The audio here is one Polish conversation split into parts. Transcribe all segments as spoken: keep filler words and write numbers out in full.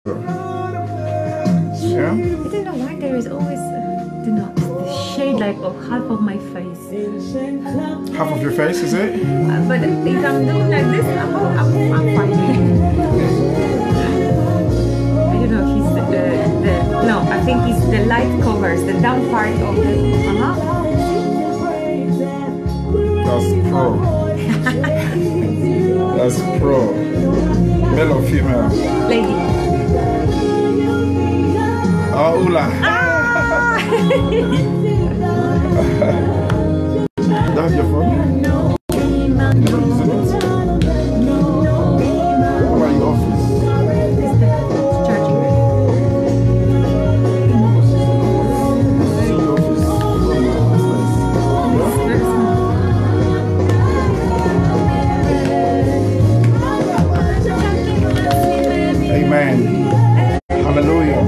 Yeah? I don't know why there is always uh, the, not, the shade like of half of my face. Half of your face, is it? Uh, but if I'm doing like this, I'm, I'm, I'm fine. I don't know, he's the, the, the, no, I think it's the light covers, the down part of the, uh-huh. That's pro. That's pro. Male or female? Lady. Oh, Ula. Ah! That's your phone? No. You never use it? How about your office? It's the charging. See your office. It's very small. Amen. Hallelujah.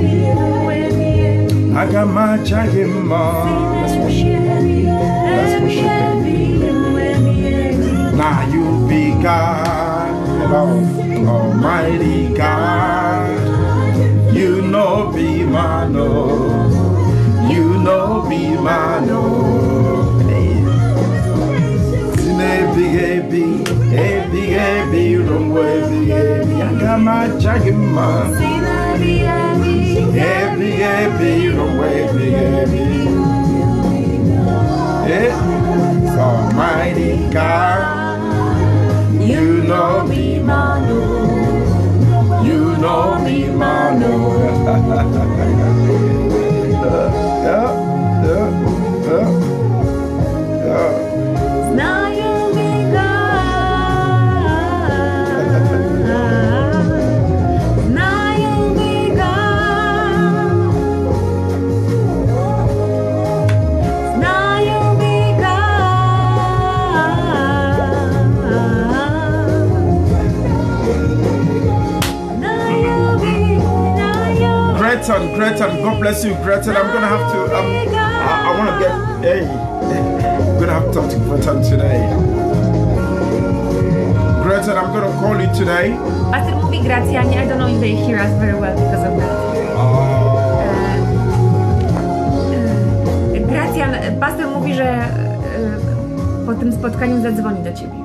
I got my Jagima. Let's worship. Let's worship Him. Now you be God, Lord, Almighty God. You know be mano. You know be mano. Big baby, baby, baby, don't worry, baby. I got my Jagima. Baby, baby, don't worry, baby. Yeah, Almighty God, you know me, mano. You know me, mano. Yeah, yeah, yeah, yeah. Gretan, Gretan, God bless you, Gretan. I'm gonna have to. Um, I, I want to get. Hey, I'm gonna have to talk to Gretan today. Gretan, I'm gonna call you today. Pastor mówi Gracjanie. I don't know if they hear us very well because of that. Oh. E, e, Gracjan, pastor mówi, że e, po tym spotkaniu zadzwoni do ciebie.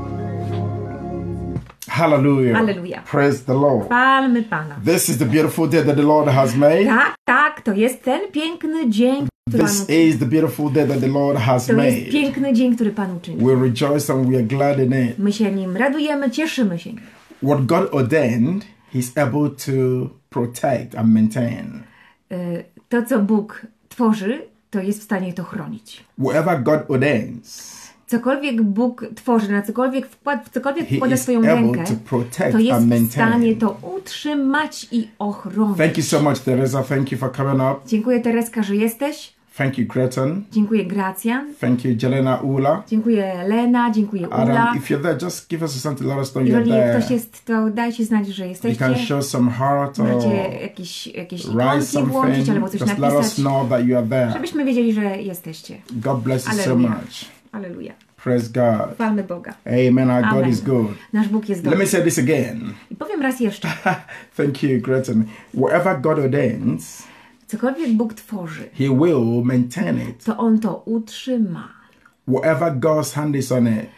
Hallelujah. Hallelujah. Praise the Lord. Chwalmy Pana. This is the beautiful day that the Lord has made. Tak, tak, to jest ten piękny dzień, który This Pan is the beautiful day that the Lord has To made. jest piękny dzień, który Pan uczynił. We rejoice and we are glad in it. My się nim radujemy, cieszymy się nim. What God ordained, He's able to protect and maintain. E, To, co Bóg tworzy, to jest w stanie to chronić. Whatever God ordains, Cokolwiek Bóg tworzy, na cokolwiek wkład, w cokolwiek He wkłada is swoją able rękę, to protect to jest and w maintain. stanie to utrzymać i ochronić. Thank you so much, Teresa. Thank you for coming up. Dziękuję, Tereska, że jesteś. Thank you, Gretan. Dziękuję, Gracjan. Thank you, Jelena Ula. Dziękuję, Lena. Dziękuję, Ula. Adam, if you're there, just give us a sign to let us know you're Jeżeli there. ktoś jest, to dajcie znać, że You jesteście. can show some heart or Macie jakieś, jakieś write ikonki włączyć albo something. coś Just let us napisać, know that you are there. żebyśmy wiedzieli, że jesteście. God bless you so Hallelujah. much. Aleluja. Praise God. Chwalmy Boga. Amen. Our God Amen. is good. Nasz Bóg jest Let me dobry. say this again. I powiem raz jeszcze. Thank you, Gretan. Whatever God ordains, Cokolwiek Bóg tworzy, He will maintain it. to On to utrzyma. Whatever God's hand is on it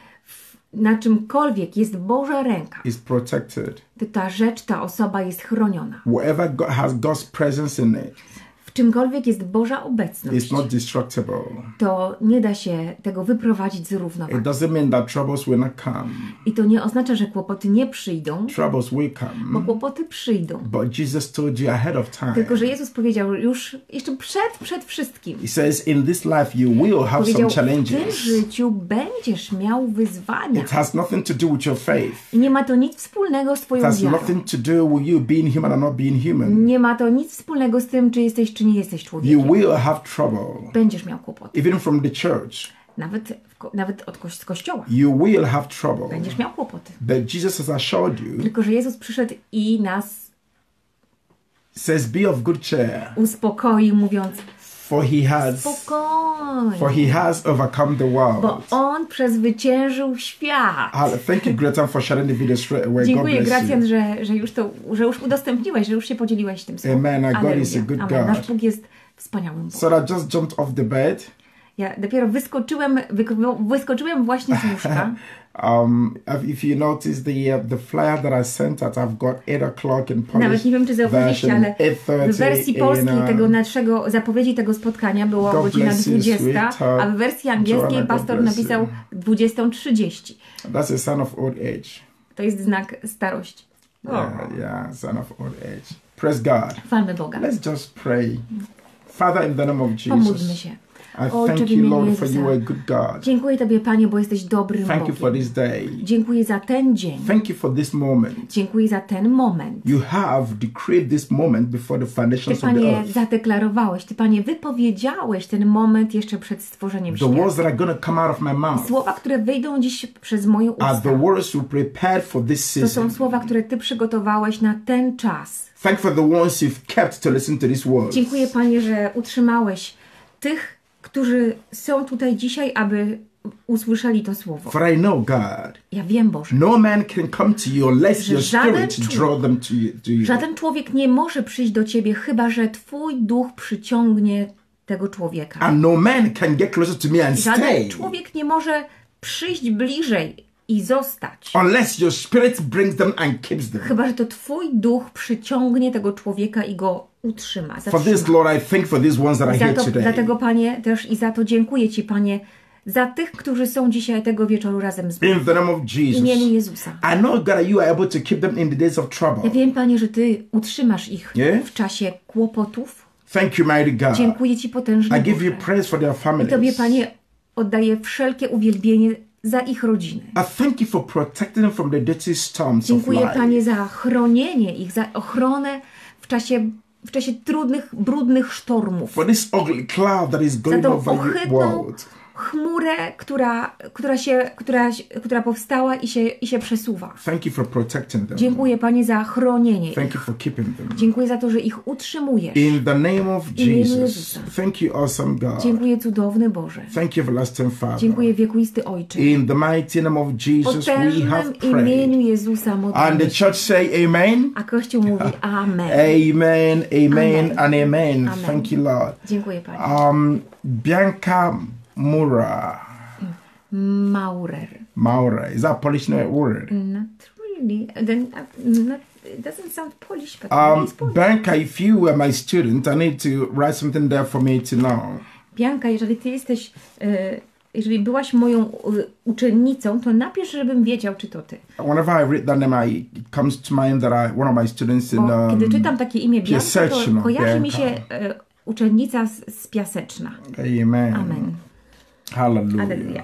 Na czymkolwiek jest Boża ręka, is protected. to ta rzecz, ta osoba jest chroniona. Whatever God has God's presence in it W czymkolwiek jest Boża obecność, is not destructible. to nie da się tego wyprowadzić z It równowagi. doesn't mean that troubles will not come. I to nie oznacza, że kłopoty nie przyjdą, Troubles will bo come. kłopoty przyjdą. But Jesus told you ahead of time. Tylko że Jezus powiedział już jeszcze przed, przed wszystkim. He says, in this life you will have Powiedział, some w tym challenges. życiu będziesz miał wyzwania. It has nothing to do with your faith. I nie ma to nic wspólnego z It twoją has wiarą. nothing to do with you being human or not being human. Nie ma to nic wspólnego z tym, czy jesteś, czy nie jesteś You człowiekiem. will have trouble. Będziesz miał kłopoty. Even from the church, Nawet, w ko- nawet od ko- z kościoła. you will have trouble. Będziesz miał kłopoty. But Jesus has assured you, Tylko że Jezus przyszedł i nas says, be of good cheer. uspokoił, mówiąc: For he has Spokojnie. for he has overcome the world. Bo On przezwyciężył świat. Hall- Thank you, Greta, for sharing the video straight away. God Dziękuję, bless you. Gracjan, że, że, już to, że już udostępniłeś, że już się podzieliłeś tym słowem. Amen. Our God is a good Amen. Nasz God. Bóg jest wspaniałym Bogiem. So I just jumped off the bed. Ja dopiero wyskoczyłem, wyk- wyskoczyłem właśnie z łóżka. Um, if if you notice the uh, the flyer that I sent out, I've got eight o'clock in Polish Nawet nie wiem, czy zauważyliście, version, ale eight thirty w wersji polskiej in, uh, tego naszego zapowiedzi tego spotkania było God godzina bless you, dwudziesta, sweetheart. a w wersji angielskiej Joanna, God pastor bless napisał you. dwudziesta trzydzieści. That's a sign of old age. To jest znak starości. Yeah, yeah, sign of old age. Praise God. Chwalmy Boga. Let's just pray. Father, in the name of Pomódlmy Jesus, się. I Ojcze, thank w you, imieniu Lord, for Jezusa. you are a good God. Dziękuję Tobie, Panie, bo jesteś dobrym Thank you for Bogiem. this day. Dziękuję za ten dzień. Thank you for this moment. Dziękuję za ten moment. You have decreed this moment before the Ty, foundations of the Panie, earth. zadeklarowałeś, Ty, Panie, wypowiedziałeś ten moment jeszcze przed stworzeniem The świata. words that are going to come out of my mouth Słowa, które wyjdą dziś przez moje are usta, the words you prepared for this to są season. słowa, które Ty przygotowałeś na ten czas. Thank you for the ones you've kept to listen to these words. Dziękuję, Panie, że utrzymałeś tych, którzy są tutaj dzisiaj, aby usłyszeli to słowo. For I know, God, Ja wiem, Boże, no man can come to you unless Że your żaden spirit człowiek- draw them to you. To you. żaden człowiek nie może przyjść do Ciebie, chyba że Twój duch przyciągnie tego człowieka. And no man can get closer to me and Żaden stay człowiek nie może przyjść bliżej i zostać, unless your spirit brings them and keeps them. chyba że to Twój duch przyciągnie tego człowieka i go utrzyma, For this, zatrzyma. Lord, I thank for these ones that are Za here to, today. dlatego, Panie, też i za to dziękuję Ci, Panie, za tych, którzy są dzisiaj tego wieczoru razem z In the name of w imieniu Jesus. Jezusa. I know, God, that you are able to keep them in the days of trouble. Ja wiem, Panie, że Ty utrzymasz ich Yeah? w czasie kłopotów. Thank you, mighty God. Dziękuję Ci potężnie, I give you Boże. praise for their I families. Tobie, Panie, oddaję wszelkie uwielbienie za ich rodziny. I thank you for protecting them from the dirty storms of Dziękuję, life. Panie, za chronienie ich, za ochronę w czasie, w czasie trudnych, brudnych sztormów. For this ugly cloud that is Za going tą over your ohydną world. chmurę, która, która, się, która, która powstała i się, i się przesuwa. Thank you for protecting them. Dziękuję, Panie, za chronienie Thank ich. you for keeping them. Dziękuję za to, że ich utrzymujesz. In the name of imieniu Jesus. Jezusa. Thank you, awesome God. Dziękuję, cudowny Boże. Thank you, everlasting Father. Dziękuję, wiekuisty Ojcze. In the mighty name of W Jesus, we have potężnym prayed. imieniu Jezusa And modlimy the się. church say amen. A Kościół mówi Amen. Amen, amen, Amen. and amen. Amen. Thank you, Lord. Dziękuję, Panie. Um, Bianca Mura. Maurer. Maura. Is that a Polish word? Not really. Then, uh, not, it doesn't sound Polish, but Um, it's Polish. Bianca, if you were my student, I need to write something there for me to know. Bianka, jeżeli Ty jesteś, e, jeżeli byłaś moją e, uczennicą, to napisz, żebym wiedział, czy to Ty. Whenever I read that name, I, it comes to mind that I, one of my students in Bo um, kiedy czytam takie imię Bianka, to Piaseczna, kojarzy mi Bianca. się e, uczennica z, z Piaseczna. Amen. Amen. Hallelujah. Aleluja.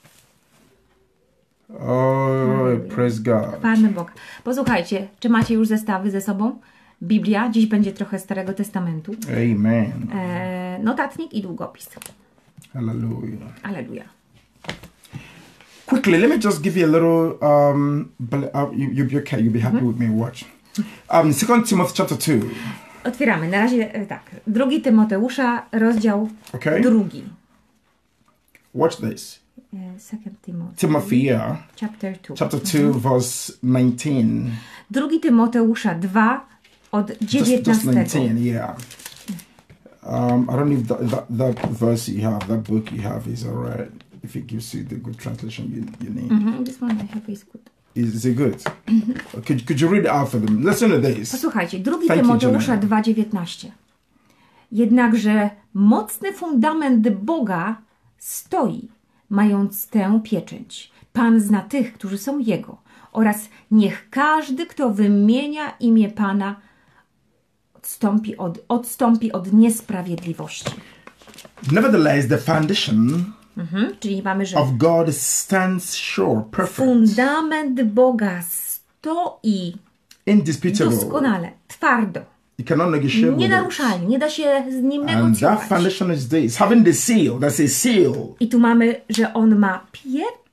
Oh, praise God. Chwalmy Boga. Posłuchajcie, czy macie już zestawy ze sobą? Biblia, dziś będzie trochę Starego Testamentu. Amen. E, notatnik i długopis. Hallelujah. Aleluja. Quickly, let me just give you a little. Um, bl- uh, you, you'll be okay. You'll be happy with me. Watch. Um, Second Timothy chapter two. Otwieramy. Na razie e, tak. Drugi Tymoteusza, rozdział Okay. drugi. Watch this. E, Second Timothy. Timothy, yeah. Chapter two. Chapter two, verse nineteen. Drugi Tymoteusza dwa od Just, just dziewiętnastego. nineteen, yeah. Um, I don't know if that, that, that verse you have, that book you have is alright. If it gives you the good translation you, you need. Mhm, this one I have is good. Is, is it good? could, could you read it out for them? Listen to this. Posłuchajcie, drugi Thank you, Tymoteusza Juliana. dwa dziewiętnaście. Jednakże mocny fundament Boga stoi, mając tę pieczęć. Pan zna tych, którzy są Jego, oraz niech każdy, kto wymienia imię Pana, odstąpi od, odstąpi od niesprawiedliwości. Nevertheless, the foundation Mhm, czyli mamy, że of God stands sure, perfect, fundament Boga stoi indisputable. doskonale, twardo, You cannot negotiate with it. nienaruszalnie, nie da się z nim And that negocjować. foundation is this, having the seal, that's a seal. I tu mamy, że on ma pieczęć.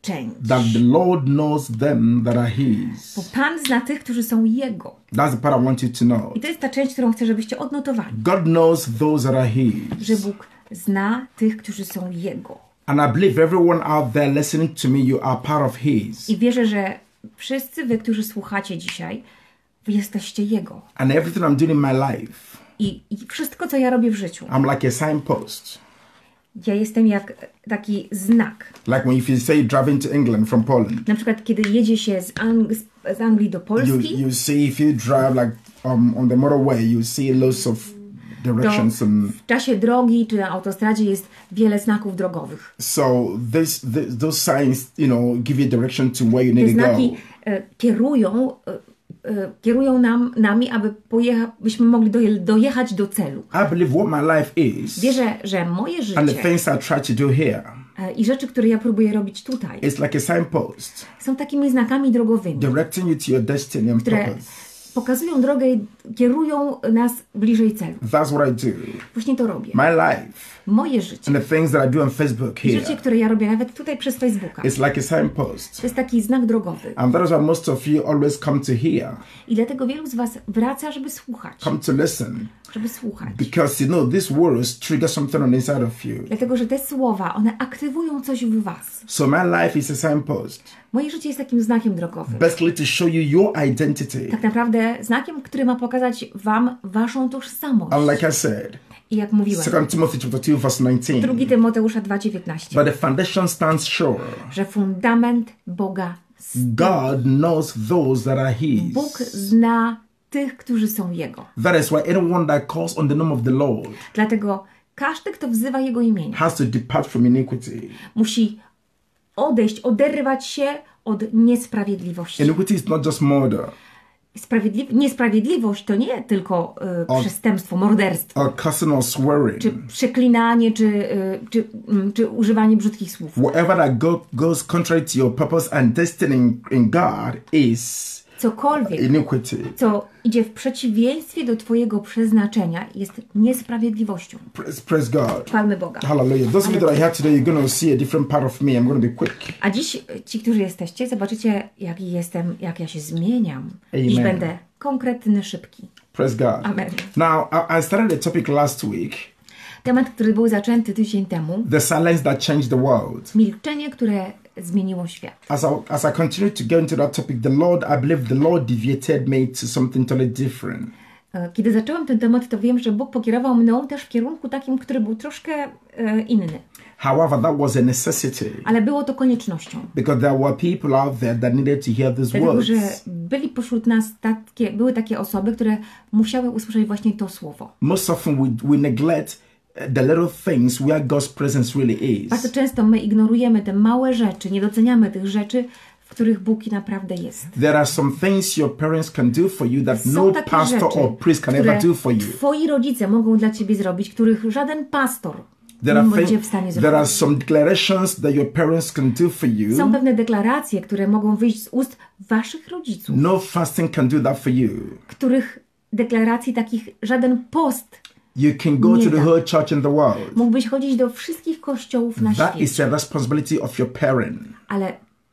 część. That the Lord knows them that are His. Bo Pan zna tych, którzy są Jego. That's the part I want you to know. I to jest ta część, którą chcę, żebyście odnotowali. God knows those that are His. Że Bóg zna tych, którzy są Jego. And I believe everyone out there listening to me, you are part of His. I wierzę, że wszyscy wy, którzy słuchacie dzisiaj, wy jesteście Jego. And everything I'm doing in my life, I, I wszystko, co ja robię w życiu, I'm like a signpost. ja jestem jak taki znak. Like when if you say driving to England from Poland, Na przykład, kiedy jedzie się z, Ang z Anglii do you, Polski, you see if you drive like um, on the motorway, you see lots of directions to and w czasie drogi czy na autostradzie jest wiele znaków drogowych. so this, this those signs, you know, give you direction to where you Te need to go. znaki e, kierują, e, e, kierują nam, nami, aby pojecha, byśmy mogli doje, dojechać do celu. I believe what my life is Wierzę, że moje and the życie things I try to do here e, i rzeczy, które ja próbuję robić tutaj, is like a signpost są takimi znakami drogowymi, directing you to your destiny and które purpose. pokazują drogę i kierują nas bliżej celu. That's what I do. Właśnie to robię. My life Moje życie and the things that I do on Facebook i życie, here które ja robię nawet tutaj przez Facebooka, is like a signpost. to jest taki znak drogowy. And that is why most of you always come to hear, I dlatego wielu z was wraca, żeby słuchać. come to listen, Żeby słuchać. because you know these words trigger something on the inside of you. Dlatego, że te słowa, one aktywują coś w was. So my life is a signpost, Moje życie jest takim znakiem drogowym. basically to show you your identity. Tak naprawdę znakiem, który ma pokazać wam waszą tożsamość. And like I said, I jak mówiłem, Second Timothy chapter two verse nineteen, drugi Tymoteusza dwa dziewiętnaście, but the foundation stands sure. że fundament Boga stoi. God knows those that are His. Bóg zna tych, którzy są Jego. That is why anyone that calls on the name of the Lord Dlatego każdy, kto wzywa Jego imienia, has to depart from iniquity. musi odejść, oderwać się od niesprawiedliwości. Iniquity is not just murder Sprawiedli niesprawiedliwość to nie tylko y, przestępstwo, morderstwo, or cussing or swearing. czy przeklinanie, czy, y, czy, y, czy używanie brzydkich słów. Whatever that go, goes contrary to your purpose and destiny in, in God is Cokolwiek, iniquity. co idzie w przeciwieństwie do Twojego przeznaczenia, jest niesprawiedliwością. Praise, praise God. Chwalmy Boga. Hallelujah. Those of you that are here today, you're going to see a different part of me. I'm going to be quick. A dziś ci, którzy jesteście, zobaczycie, jaki jestem, jak ja się zmieniam. Amen. Dziś będę konkretny, szybki. Praise God. Amen. Now, I, I started a topic last week, Temat, który był zaczęty tydzień temu. the silence that changed the world. Milczenie, które zmieniło świat. As I, as I continue to go into that topic, the Lord, I believe the Lord deviated me to something totally different. Kiedy zaczęłam ten temat, to wiem, że Bóg pokierował mną też w kierunku takim, który był troszkę e, inny. However, that was a necessity Ale było to koniecznością. because there were people out there that needed to hear these Dlatego, words. że byli pośród nas takie, były takie osoby, które musiały usłyszeć właśnie to słowo. Most often we, we neglect the little things where God's presence really Bardzo is. często my ignorujemy te małe rzeczy, nie doceniamy tych rzeczy, w których Bóg naprawdę jest. There are some things your parents can do for you that Są no takie pastor rzeczy, or priest can które ever do for you. twoi rodzice mogą dla ciebie zrobić, których żaden pastor There nie are, będzie thing- w stanie there are zrobić. some declarations that your parents can do for you. Są pewne deklaracje, które mogą wyjść z ust waszych rodziców, No fasting can do that for you. których deklaracji takich żaden post. You can go Nie to the da. whole church in the world. Mógłbyś chodzić do wszystkich kościołów na That świecie, is a responsibility of your parent. ale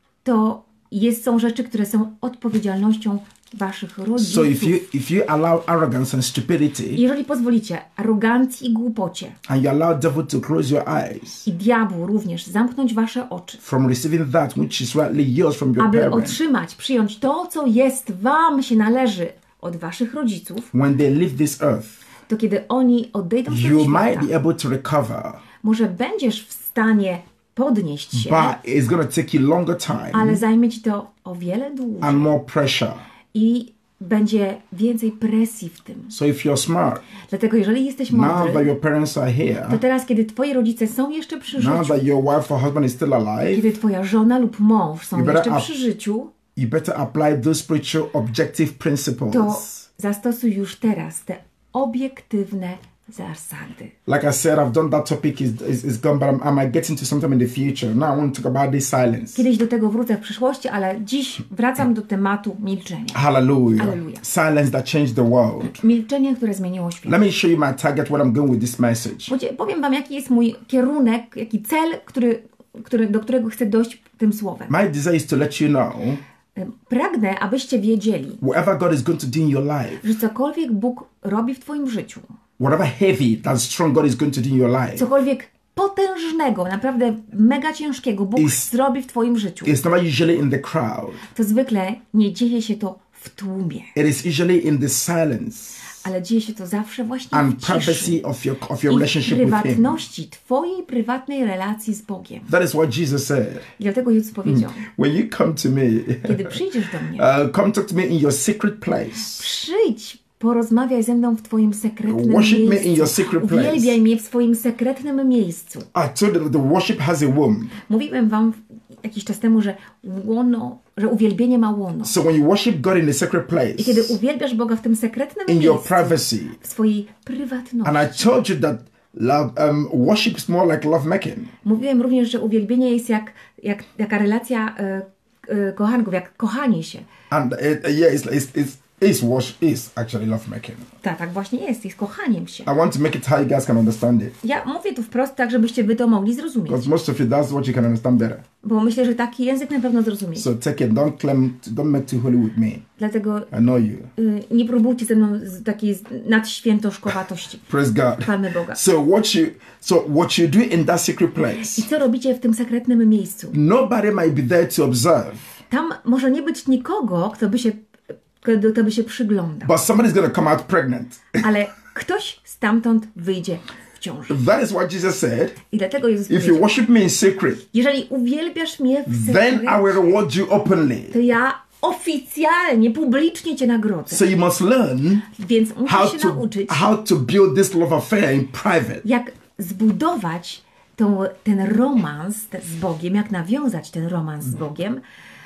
to jest, są rzeczy, które są odpowiedzialnością waszych rodziców. So if you if you allow arrogance and stupidity Jeżeli pozwolicie arogancji i głupocie and you allow devil to close your eyes i diabłu również zamknąć wasze oczy, from receiving that which is rightly yours from your aby parent, otrzymać, przyjąć to, co jest wam się należy od waszych rodziców, when they leave this earth, to kiedy oni odejdą z you tego might świata, be able to recover, może będziesz w stanie podnieść się, but it's going to take you longer ale time zajmie ci to o wiele dłużej and more pressure. i będzie więcej presji w tym. So if you're smart, Dlatego jeżeli jesteś now that mądry, your parents are to here, teraz, kiedy twoi rodzice są jeszcze przy now życiu, that your wife or husband is still alive, kiedy twoja żona lub mąż są You better jeszcze up- przy życiu, you better apply those spiritual objective to principles. zastosuj już teraz te obiektywne zasady. Like I said, I've done that topic is is, is gone, but I'm, I might get into sometime in the future. Now I want to talk about this silence. Kiedyś do tego wrócę w przyszłości, ale dziś wracam do tematu milczenia. Hallelujah. Hallelujah. Silence that changed the world. Milczenie, które zmieniło świat. Let me show you my target, where I'm going with this message. Podzie- Powiem wam, jaki jest mój kierunek, jaki cel, który które, do którego chcę dojść tym słowem. My desire is to let you know Pragnę, abyście wiedzieli, whatever God is going to do in your life, że cokolwiek Bóg robi w twoim życiu, whatever heavy, that strong God is going to do in your life, cokolwiek potężnego, naprawdę mega ciężkiego Bóg Is- zrobi w twoim życiu, it's never usually in the crowd. to zwykle nie dzieje się to w tłumie, It is usually in the silence ale dzieje się to zawsze właśnie and w ciszy privacy of your of your i w relationship with Him. prywatności, twojej prywatnej relacji z Bogiem. That is what Jesus said. I dlatego Jezus powiedział, When you come to me, kiedy przyjdziesz do mnie, uh, come talk to me in your secret place. przyjdź, porozmawiaj ze mną w twoim sekretnym Worship me miejscu. in your secret place. Uwielbiaj mnie w swoim sekretnym miejscu. I told you that the worship has a womb. Mówiłem wam jakiś czas temu, że łono, że uwielbienie ma łono. So when you worship God in the secret place, I kiedy uwielbiasz Boga w tym sekretnym in your miejscu, privacy, w swojej prywatności. and I told you that love, um, worship is more like love making. Mówiłem również, że uwielbienie jest jak, jak taka relacja e, e, kochanków, jak kochanie się. And it, uh, yeah, it's, it's, it's, it's worship is actually love making. Tak, tak właśnie jest, jest kochaniem się. I want to make it how you guys can understand it. Ja mówię tu wprost tak, żebyście wy to mogli zrozumieć. Because most of you, that's what you can understand better. Bo myślę, że taki język na pewno zrozumiecie. So take it. Don't claim, don't make too holy with me. Dlatego I know you. y, nie próbujcie ze mną z takiej z- nadświętoszkowatości. Praise God. Chwalmy Boga. So what you, so what you do in that secret place, I co robicie w tym sekretnym miejscu? nobody might be there to observe, Tam może nie być nikogo, kto by się, kto, kto by się przyglądał. but somebody's going to come out pregnant. Ale ktoś stamtąd wyjdzie w ciąży. That is what Jesus said. I dlatego Jezus If you powiedział, worship me in secret, jeżeli uwielbiasz mnie w then I sekrecie, will reward you openly. to ja oficjalnie, publicznie cię nagrodzę. So you must learn Więc how musisz się to nauczyć, how to build this love affair in private. jak zbudować tą, ten romans te- z Bogiem, jak nawiązać ten romans z Bogiem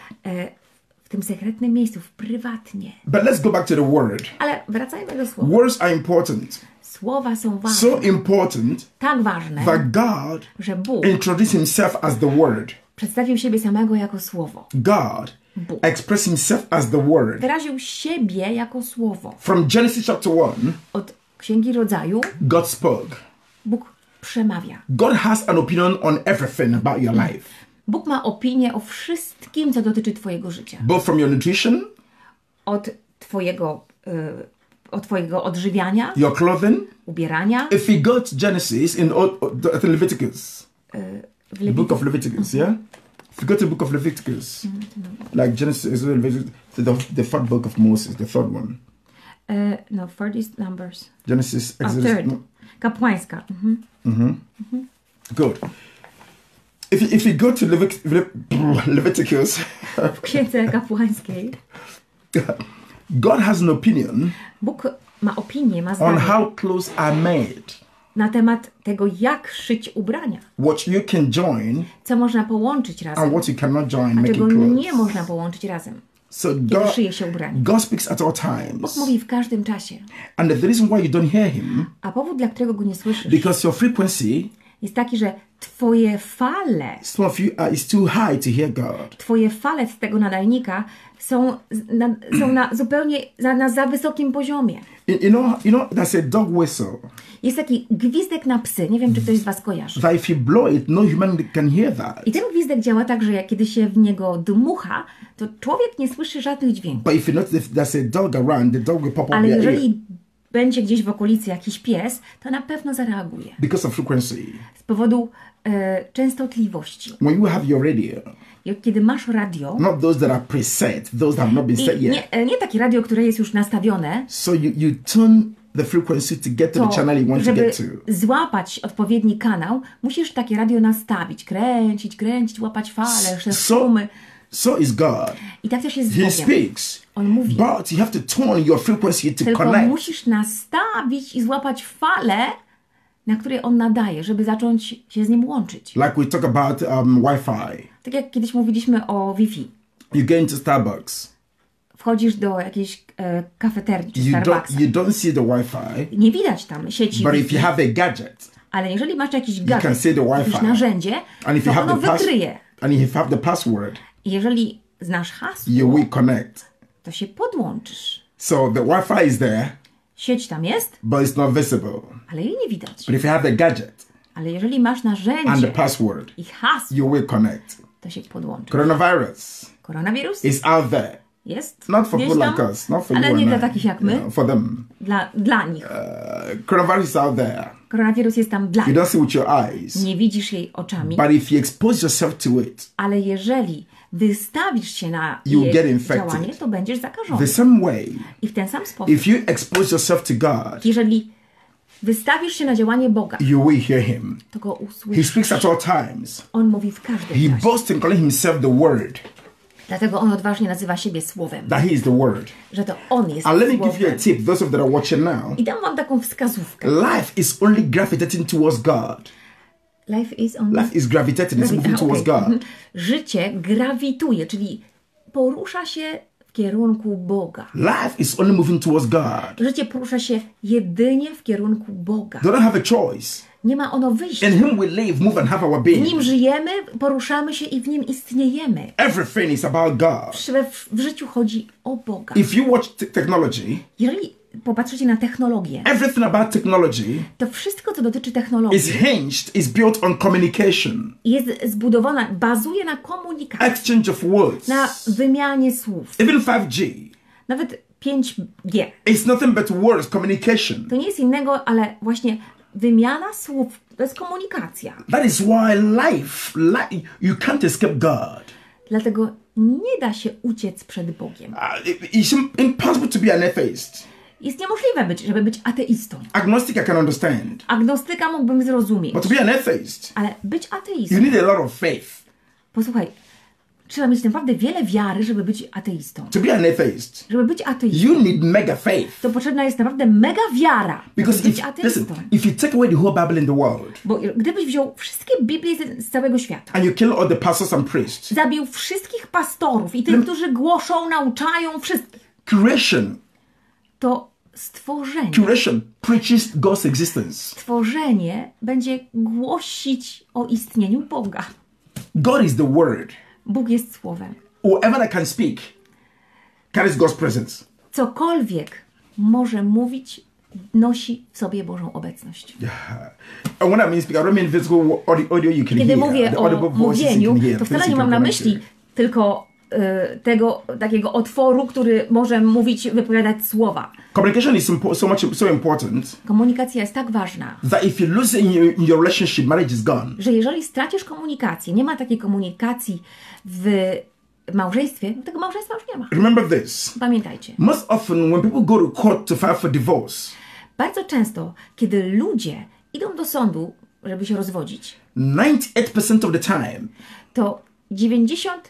e, w tym sekretnym miejscu, w prywatnie. But let's go back to the word. Ale wracajmy do słowa. Words are important. Słowa są ważne, So important tak ważne, that God że Bóg introduced himself as the word. przedstawił siebie samego jako słowo. God Bóg expressed himself as the word. wyraził siebie jako słowo. From Genesis chapter one, Od Księgi Rodzaju God spoke. Bóg przemawia. God has an opinion on everything about your life. Bóg ma opinię o wszystkim, co dotyczy twojego życia. Both from your nutrition, Od twojego, y, od twojego odżywiania, your clothing. ubierania. If we go to Genesis in Old- Old- the Leviticus, W the book of Leviticus, yeah? If you go to the book of Leviticus, like Genesis, Leviticus, the, the third book of Moses, the third one. E, no, for these numbers. Genesis, A, Exodus. third. no, Kapłańska. Mhm. Good. If you, if you go to Levit- Le- Leviticus, W Księdze Kapłańskiej God has an opinion Bóg ma opinię, ma on zdanie how clothes are made, na temat tego, jak szyć ubrania. what you can join Co można połączyć and razem, what you cannot join a czego making clothes. nie można połączyć razem, So kiedy God, szyje się ubranie. God speaks at all Bóg times. mówi w każdym czasie. And the reason why you don't hear him, A powód, dla którego go nie słyszysz, because your frequency, jest taki, że twoje fale, some of you are, is too high to hear God. twoje fale z tego nadajnika są, z- na, są na zupełnie za, na za wysokim poziomie. You, you know, you know, that's a dog whistle. Jest taki gwizdek na psy. Nie wiem, czy ktoś z was kojarzy. That if you blow it, no human can hear that. I ten gwizdek działa tak, że jak kiedy się w niego dmucha, to człowiek nie słyszy żadnych dźwięków. But if you notice if there's a dog around, the dog will pop up Ale their ear jeżeli będzie gdzieś w okolicy jakiś pies, to na pewno zareaguje. because of frequency. Z powodu e, częstotliwości. When you have your radio, I kiedy masz radio, not those that are preset, those that have not been set i yet. nie, e, nie takie radio, które jest już nastawione, So you, you turn the frequency to get to to the channel you want to żeby get to. złapać odpowiedni kanał, musisz takie radio nastawić, kręcić, kręcić, łapać fale, jeszcze So, szumy. so is God. I tak też jest z He Bogiem. speaks, On mówi. but you have to turn your frequency to Tylko connect. musisz nastawić i złapać falę, na której on nadaje, żeby zacząć się z nim łączyć. Like we talk about um, Wi-Fi. Tak jak kiedyś mówiliśmy o Wi-Fi. You go into Starbucks. Wchodzisz do jakiejś e, kafeterii czy You don't, Starbucksa. you don't see the Wi-Fi, Nie widać tam sieci but if Wi-Fi, you have a gadget, ale jeżeli masz jakiś can gadżet, see the Wi-Fi. jakieś narzędzie, and if you to have ono the pass- wykryje. and if you have the password, I jeżeli znasz hasło, you will connect. to się podłączysz. So the Wi-Fi is there, Sieć tam jest, but it's not visible. ale jej nie widać. But if you have the gadget, Ale jeżeli masz and the narzędzie password, i hasło, you will connect. to się podłączy. Coronavirus Koronawirus is out there. jest Not for gdzieś people tam, like us, not for ale you nie and dla I, takich jak you my, know, for them. dla, dla nich. Uh, coronavirus is out there. Koronawirus jest tam dla You nich. don't see with your eyes, Nie widzisz jej oczami, but if you expose yourself to it, ale jeżeli wystawisz się na You jej get infected. działanie, to będziesz zakażony. the same way, I w ten sam sposób, if you expose yourself to God, jeżeli wystawisz się na działanie Boga, you will hear Him. to go He usłyszysz. speaks at all times. On mówi w każdym He czasie. boasts in calling Himself the Word, Dlatego on odważnie nazywa siebie Słowem, that He is the Word. że to on jest And let me give you a Słowem. tip, those of that are watching now. I dam wam taką wskazówkę. Life is only gravitating towards God. Life is on... Life is gravitating, it's moving towards Okej. God. Życie grawituje, czyli porusza się w kierunku Boga. Life is only moving towards God. Życie porusza się jedynie w kierunku Boga. They don't have a choice. Nie ma ono wyjścia. In Him we live, move, and have our W being. nim żyjemy, poruszamy się i w nim istniejemy. Everything is about God. W, w życiu chodzi o Boga. If you watch t- technology, Jeżeli popatrzycie na technologię, everything about technology to wszystko, co dotyczy is technologii, hinged, is built on communication, jest zbudowane, bazuje na komunikacji, exchange of words. na wymianie słów. Even five G Nawet pięć G. is nothing but words, communication. To nie jest innego, ale właśnie wymiana słów, to jest komunikacja. That is why life, life you can't escape God. Dlatego nie da się uciec przed Bogiem. Uh, it- it's im- impossible to be an atheist. Jest niemożliwe, być, żeby być ateistą. Agnostic, I can understand. Agnostyka mógłbym zrozumieć, But to be an atheist, ale być ateistą, you need a lot of faith. posłuchaj, trzeba mieć naprawdę wiele wiary, żeby być ateistą. To be an atheist, Żeby być ateistą, you need mega faith. to potrzebna jest naprawdę mega wiara, żeby Because być if, ateistą. listen, if you take away the whole Bible in the world Bo gdybyś wziął wszystkie Biblie z, z całego świata, and you kill all the pastors and priests, zabił wszystkich pastorów i tych, którzy głoszą, nauczają wszystkich, creation, to stworzenie, creation preaches God's existence. stworzenie będzie głosić o istnieniu Boga. God is the Word. Bóg jest Słowem. Whoever that can speak carries God's presence. Cokolwiek może mówić, nosi w sobie Bożą obecność. And when I mean speak, I don't mean physical audio, audio you can Kiedy hear. mówię the o audible voices you mówieniu, can hear. to wcale things nie you mam can na connect myśli tylko y, tego takiego otworu, który może mówić, wypowiadać słowa. to. Communication is impo- so much so important Komunikacja jest tak ważna, that if you lose it in your, in your relationship, marriage is gone. że jeżeli stracisz komunikację, nie ma takiej komunikacji w małżeństwie, no tego małżeństwa już nie ma. Remember this. Pamiętajcie, Most often when people go to court to file for divorce, bardzo często, kiedy ludzie idą do sądu, żeby się rozwodzić, ninety-eight percent of the time, to dziewięćdziesiąt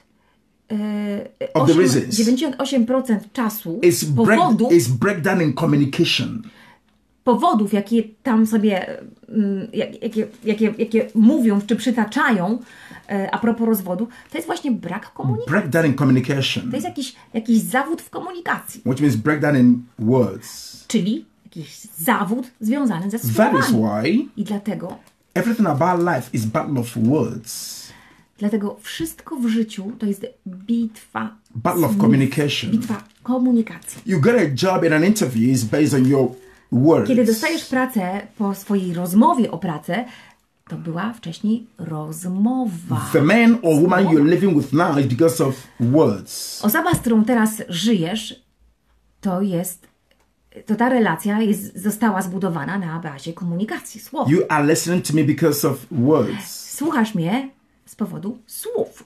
Of the reasons. dziewięćdziesiąt osiem procent czasu is, break, powodów, is breakdown in communication. powodów, jakie tam sobie mm, jak- jakie, jakie, jakie mówią czy przytaczają e, a propos rozwodu, to jest właśnie brak komunikacji. Breakdown in communication, To jest jakiś, jakiś zawód w komunikacji, which means breakdown in words. czyli jakiś zawód związany ze That is słowami. why I dlatego, everything about life is battle of words, dlatego wszystko w życiu to jest bitwa battle of słów, communication. bitwa komunikacji. You get a job in an interview is based on your words. Kiedy dostajesz pracę po swojej rozmowie o pracę, to była wcześniej rozmowa. The man or woman you're living with now is because of words. Osoba, z którą teraz żyjesz, to jest, to ta relacja jest, została zbudowana na bazie komunikacji, słów. You are listening to me because of words. Słuchasz mnie z powodu słów.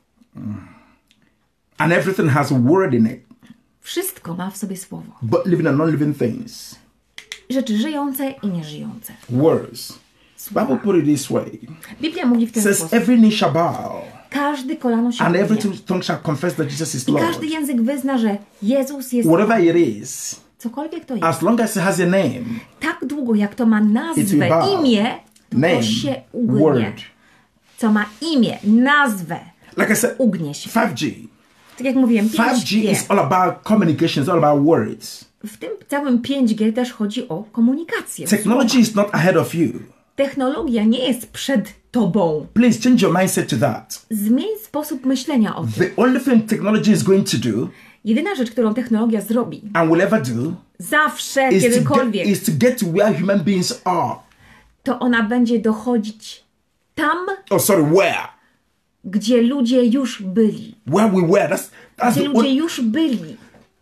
And everything has a word in it. Wszystko ma w sobie słowo. But living and non-living things. Rzeczy żyjące i nieżyjące. Words. Bible put it this way. Biblia mówi w ten Says sposób. every knee shall bow Każdy kolano się and every upnie. tongue shall confess that Jesus is I Lord. każdy język wyzna, że Jezus jest Whatever it is, cokolwiek to jest. as long as it has a name, Tak długo, jak to ma It will nazwę, bow. imię, to, Name, to się ugnie. word. Co ma imię, nazwę, like I said, ugnie się. five G. Tak jak mówiłem, five pięć G G. is all about communication, it's all about words. W tym całym pięć G też chodzi o komunikację. Technology is not ahead of you. Technologia nie jest przed tobą. Please change your mindset to that. Zmień sposób myślenia o tym. The only thing technology is going to do Jedyna rzecz, którą technologia zrobi, and will ever do zawsze, is to, get, kiedykolwiek, is to get to where human beings are. to ona będzie dochodzić tam, Oh, sorry, where? gdzie ludzie już byli. Where we were. That's, that's Gdzie the ludzie only... już byli.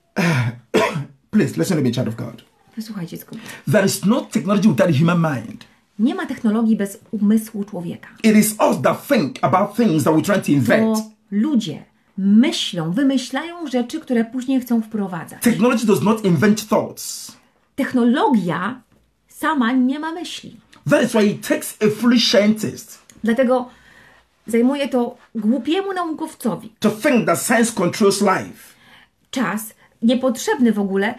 Please, listen to me, child of God. Wysłuchajcie, dziecko. There is no technology without a human mind. Nie ma technologii bez umysłu człowieka. It is us that think about things that we're trying to invent. To ludzie myślą, wymyślają rzeczy, które później chcą wprowadzać. Technology does not invent thoughts. Technologia sama nie ma myśli. That is why it takes a foolish scientist Dlatego zajmuje to głupiemu naukowcowi to think that science controls life. czas, niepotrzebny w ogóle,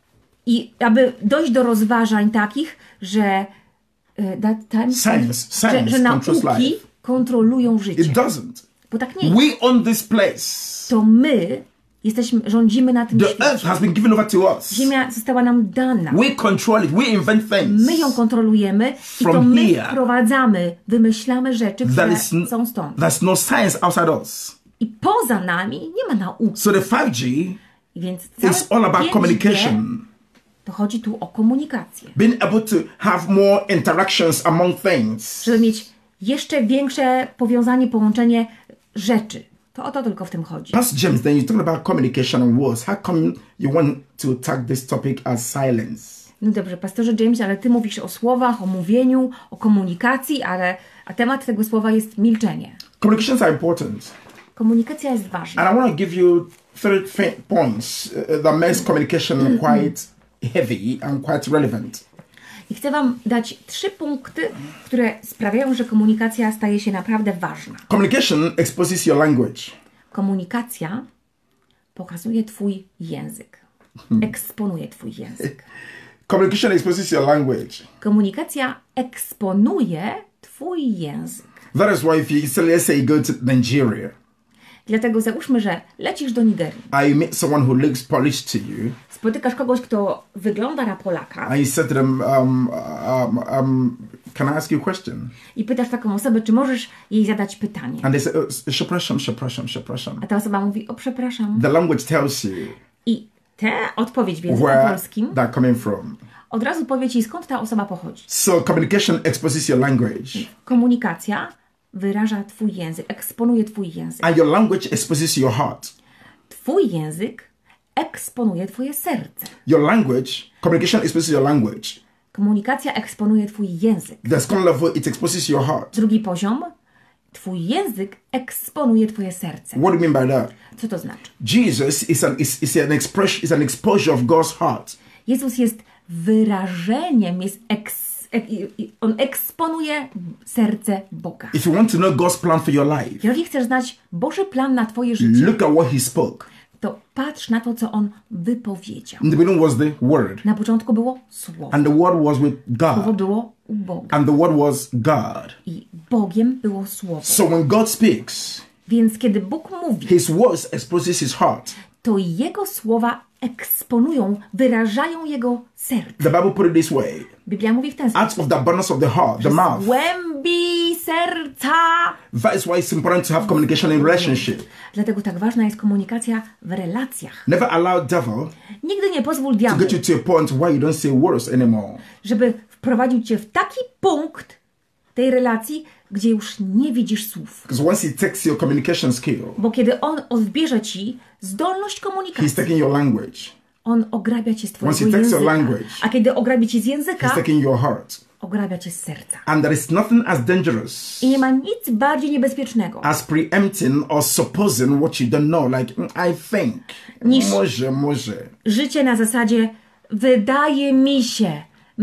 i aby dojść do rozważań takich, że y, that time, Science, że, science że controls nauki life. kontrolują życie. It doesn't. Bo tak nie jest. We own this place. To my jesteśmy, rządzimy na tym The świecie. earth has been given over to us. Ziemia została nam dana. We control it. We invent things. My ją kontrolujemy i to From my here. wprowadzamy, wymyślamy rzeczy, które There is n- są stąd. There's no science outside us. I poza nami nie ma nauki. So the five G I Więc is all about pięć G communication. to chodzi tu o komunikację. Being able to have more interactions among things. Żeby mieć jeszcze większe powiązanie, połączenie rzeczy. To o to tylko w tym chodzi. Pastor James, then you're talking about communication and words. How come you want to tag this topic as silence? No dobrze, pastorze James, ale ty mówisz o słowach, o mówieniu, o komunikacji, ale a temat tego słowa jest milczenie. Communications are important. Komunikacja jest ważna. And I want to give you three fa- points uh, that makes communication quite heavy and quite relevant. I chcę wam dać trzy punkty, które sprawiają, że komunikacja staje się naprawdę ważna. Communication exposes your language. Komunikacja pokazuje twój język. Eksponuje twój język. Communication exposes your language. Komunikacja eksponuje twój język. That is why if you say, let's say you go to Nigeria Dlatego załóżmy, że lecisz do Nigerii. and you meet someone who looks Polish to you Spotykasz kogoś, kto wygląda na Polaka and you say to them, um, um, um, can I ask you a question? i pytasz taką osobę, czy możesz jej zadać pytanie. And they say, oh, przepraszam, przepraszam, przepraszam. A ta osoba mówi, o przepraszam. The language tells you I tę odpowiedź w języku where polskim they're coming from. od razu powie ci, skąd ta osoba pochodzi. So communication exposes your language. Komunikacja wyraża twój język, eksponuje twój język. And your language exposes your heart. Twój język eksponuje twoje serce. Your language, communication exposes your language. Komunikacja eksponuje twój język. The second level, it exposes your heart. Drugi poziom, twój język eksponuje twoje serce. What do you mean by that? Co to znaczy? Jesus is an, is, is an expression, is an exposure of God's heart. Jezus jest wyrażeniem, jest eks, ek, on eksponuje serce Boga. If you want to know God's plan for your life, Jeżeli chcesz znać Boży plan na twoje życie, look at what He spoke. to patrz na to, co On wypowiedział. In the beginning was the Word, Na początku było Słowo. and the Word was with Słowo God, było u Boga. and the Word was God. I Bogiem było Słowo. So when God speaks, Więc kiedy Bóg mówi, His words exposes His heart. to Jego słowa eksponują, wyrażają Jego serce. The Bible put it this way: Biblia mówi w ten sposób. out of the abundance of the heart, the mouth. Z głębi serca. That is why it's important to have communication in relationship. Dlatego tak ważna jest komunikacja w relacjach. Never allow devil Nigdy nie pozwól to diabłu, get you to a point where you don't say words anymore. żeby wprowadził cię w taki punkt tej relacji, gdzie już nie widzisz słów. Because once he takes your communication skill, Bo kiedy on odbierze ci zdolność he's komunikacji, taking your language. on ograbia cię z Once twojego he takes your języka. language, A kiedy ograbia cię z He's języka, taking your heart. ograbia cię z serca. And there is nothing as dangerous I nie ma nic bardziej niebezpiecznego, as preempting or supposing what you don't know. Like, "Mm, I think. Niż- Może, może. życie na zasadzie wydaje mi się,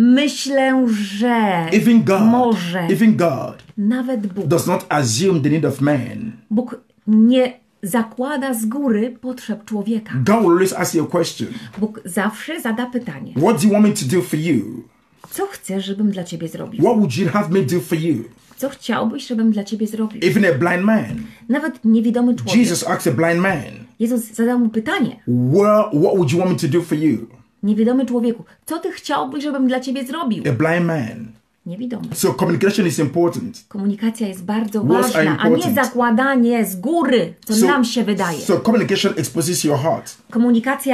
myślę, że Even God, może. even God Nawet Bóg. does not assume the need of man. Bóg nie zakłada z góry potrzeb człowieka. God will always ask you a question. Bóg zawsze zada pytanie. What do you want me to do for you? Co chcesz, żebym dla ciebie zrobił? What would you have me do for you? Co chciałbyś, żebym dla ciebie zrobił? Even a blind man. Nawet niewidomy człowiek. Jesus asked a blind man, Jezus zadał mu pytanie. well, what would you want me to do for you? Niewidomy człowieku, co ty chciałbyś, żebym dla ciebie zrobił? A blind man. Niewidomy. So communication is important. Komunikacja jest bardzo Words are ważna, a nie important. zakładanie z góry, co So, nam się wydaje. so communication exposes your heart. Komunikacja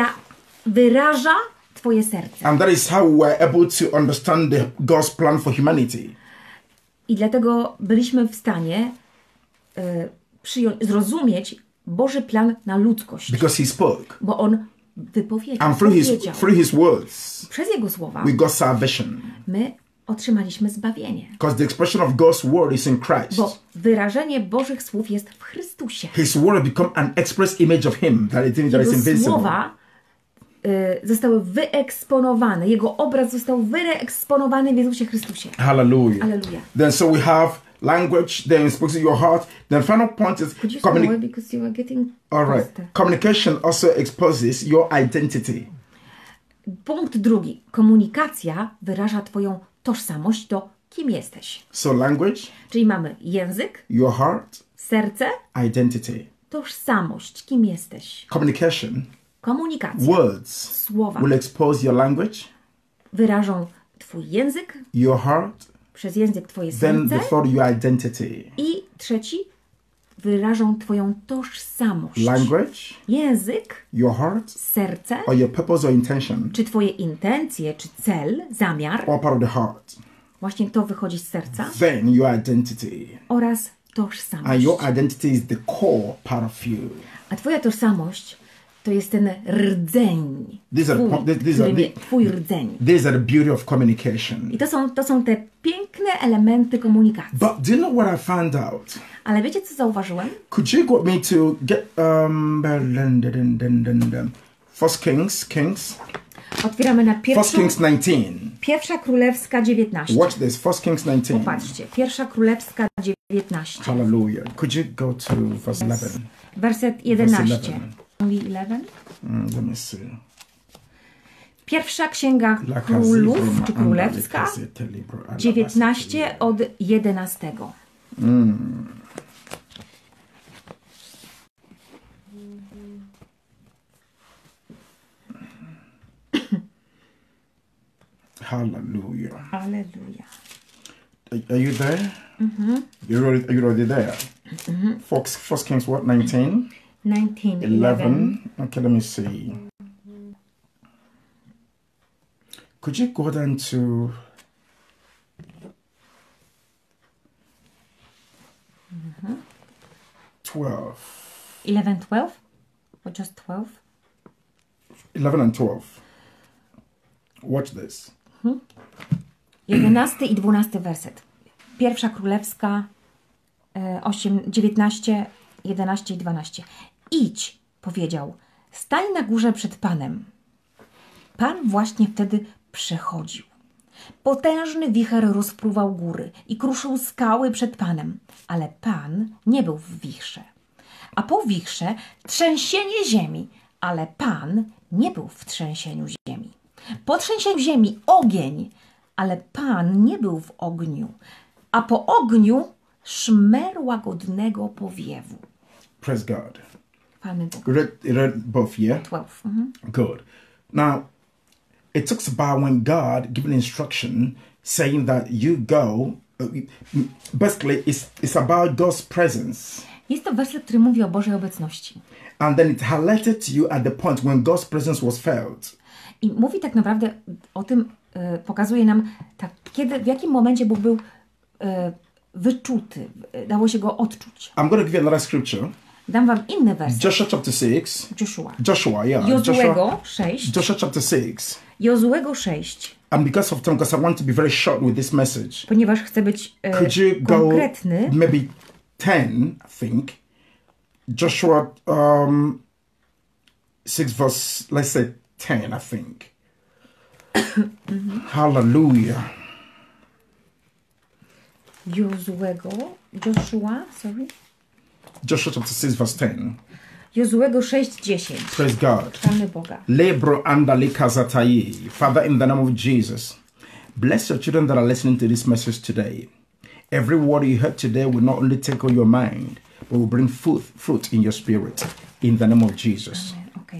wyraża twoje serce. And that is how we're able to understand the, God's plan for humanity. I dlatego byliśmy w stanie y, przyjąć, zrozumieć Boży plan na ludzkość. Because he spoke. Bo On wypowiedział, And through his, powiedział. through his words, Przez Jego słowa we got salvation. my otrzymaliśmy zbawienie. Because the expression of God's word is in Christ. Bo wyrażenie Bożych słów jest w Chrystusie. His word become an express image of him that is, that is Jego invisible. słowa y, zostały wyeksponowane. Jego obraz został wyeksponowany w Jezusie Chrystusie. Hallelujah. Hallelujah. Then so we have language, then speaks to your heart. Then final point is Could you communi- slow it because you are getting All right. faster. Communication also exposes your identity. Punkt drugi. Komunikacja wyraża Twoją tożsamość, to kim jesteś. So language, Czyli mamy język, your heart, serce, identity. tożsamość, kim jesteś. Communication, Komunikacja, words słowa will expose your language, wyrażą Twój język, your heart, przez język Twoje then serce the third your identity. i trzeci wyrażą Twoją tożsamość. Language, Język, your heart, serce, or your purpose or intention, czy Twoje intencje, czy cel, zamiar, all part of the heart. właśnie to wychodzi z serca Then your identity. oraz And tożsamość. your identity is the core part of you. A Twoja tożsamość to jest ten rdzeń, These are, twój, these are, którym jest Twój rdzeń. these are the beauty of communication. I to są, to są te piękne elementy komunikacji. But do you know what I found out? Ale wiecie, co zauważyłem? Could you go me to get um First Kings, Kings, Otwieramy na First pierwszą, Kings nineteen. Pierwsza Królewska dziewiętnaście. Watch this, First Kings nineteen. Popatrzcie, Pierwsza Królewska dziewiętnaście. Hallelujah. Could you go to verse eleven? Werset jedenaście. eleven. Only eleven? Mm, let me see. Pierwsza Księga La Królów, Casibro, czy Anda, Królewska, Le Casete, Libro, Alabasta, dziewiętnaście od jedenastego. Hallelujah. Aleluja. Are, are you there? Mm-hmm. You're already, are you already there? Mm-hmm. First, First Kings what? nineteen? nineteen, eleven. eleven. Okay, let me see. Could you go down to Mm-hmm. twelve? eleven, twelve? Or just twelve? eleven and twelve. Watch this. jedenasty i dwunasty werset. Pierwsza Królewska e, osiem, dziewiętnaście, jedenaście i dwanaście. Idź, powiedział, stań na górze przed Panem. Pan właśnie wtedy przechodził. Potężny wicher rozpruwał góry i kruszył skały przed Panem, ale Pan nie był w wichrze. A po wichrze trzęsienie ziemi, ale Pan nie był w trzęsieniu ziemi. Po trzęsieniu ziemi ogień, ale Pan nie był w ogniu. A po ogniu szmer łagodnego powiewu. Praise God. Chwalmy Boga. You read, you read both, yeah? twelve. Mhm. Good. Now, it talks about when God given instruction saying that you go. uh, Basically, it's, it's about God's presence. Jest to werset, który mówi o Bożej obecności. And then it highlighted to you at the point when God's presence was felt. I mówi tak naprawdę o tym, y, pokazuje nam, tak, kiedy, w jakim momencie Bóg był y, wyczuty, y, dało się go odczuć. I'm going to give you another scripture. Dam wam inny werset. Joshua chapter six. Joshua. Joshua, yeah. Jozuego sześć. Joshua chapter six. Jozuego sześć. And because of time, because I want to be very short with this message, Ponieważ chcę być y, could you go konkretny. maybe ten, I think. Joshua um, six verse, let's say ten, I think. Hallelujah. Jozuego, Joshua, sorry. Joshua chapter six verse ten. Jozuego sześć dziesięć. Praise God. Chwalmy Boga. Lebro andali kazataye. Father, in the name of Jesus, bless your children that are listening to this message today. Every word you heard today will not only tickle your mind, but will bring fruit, fruit in your spirit. In the name of Jesus. Okej.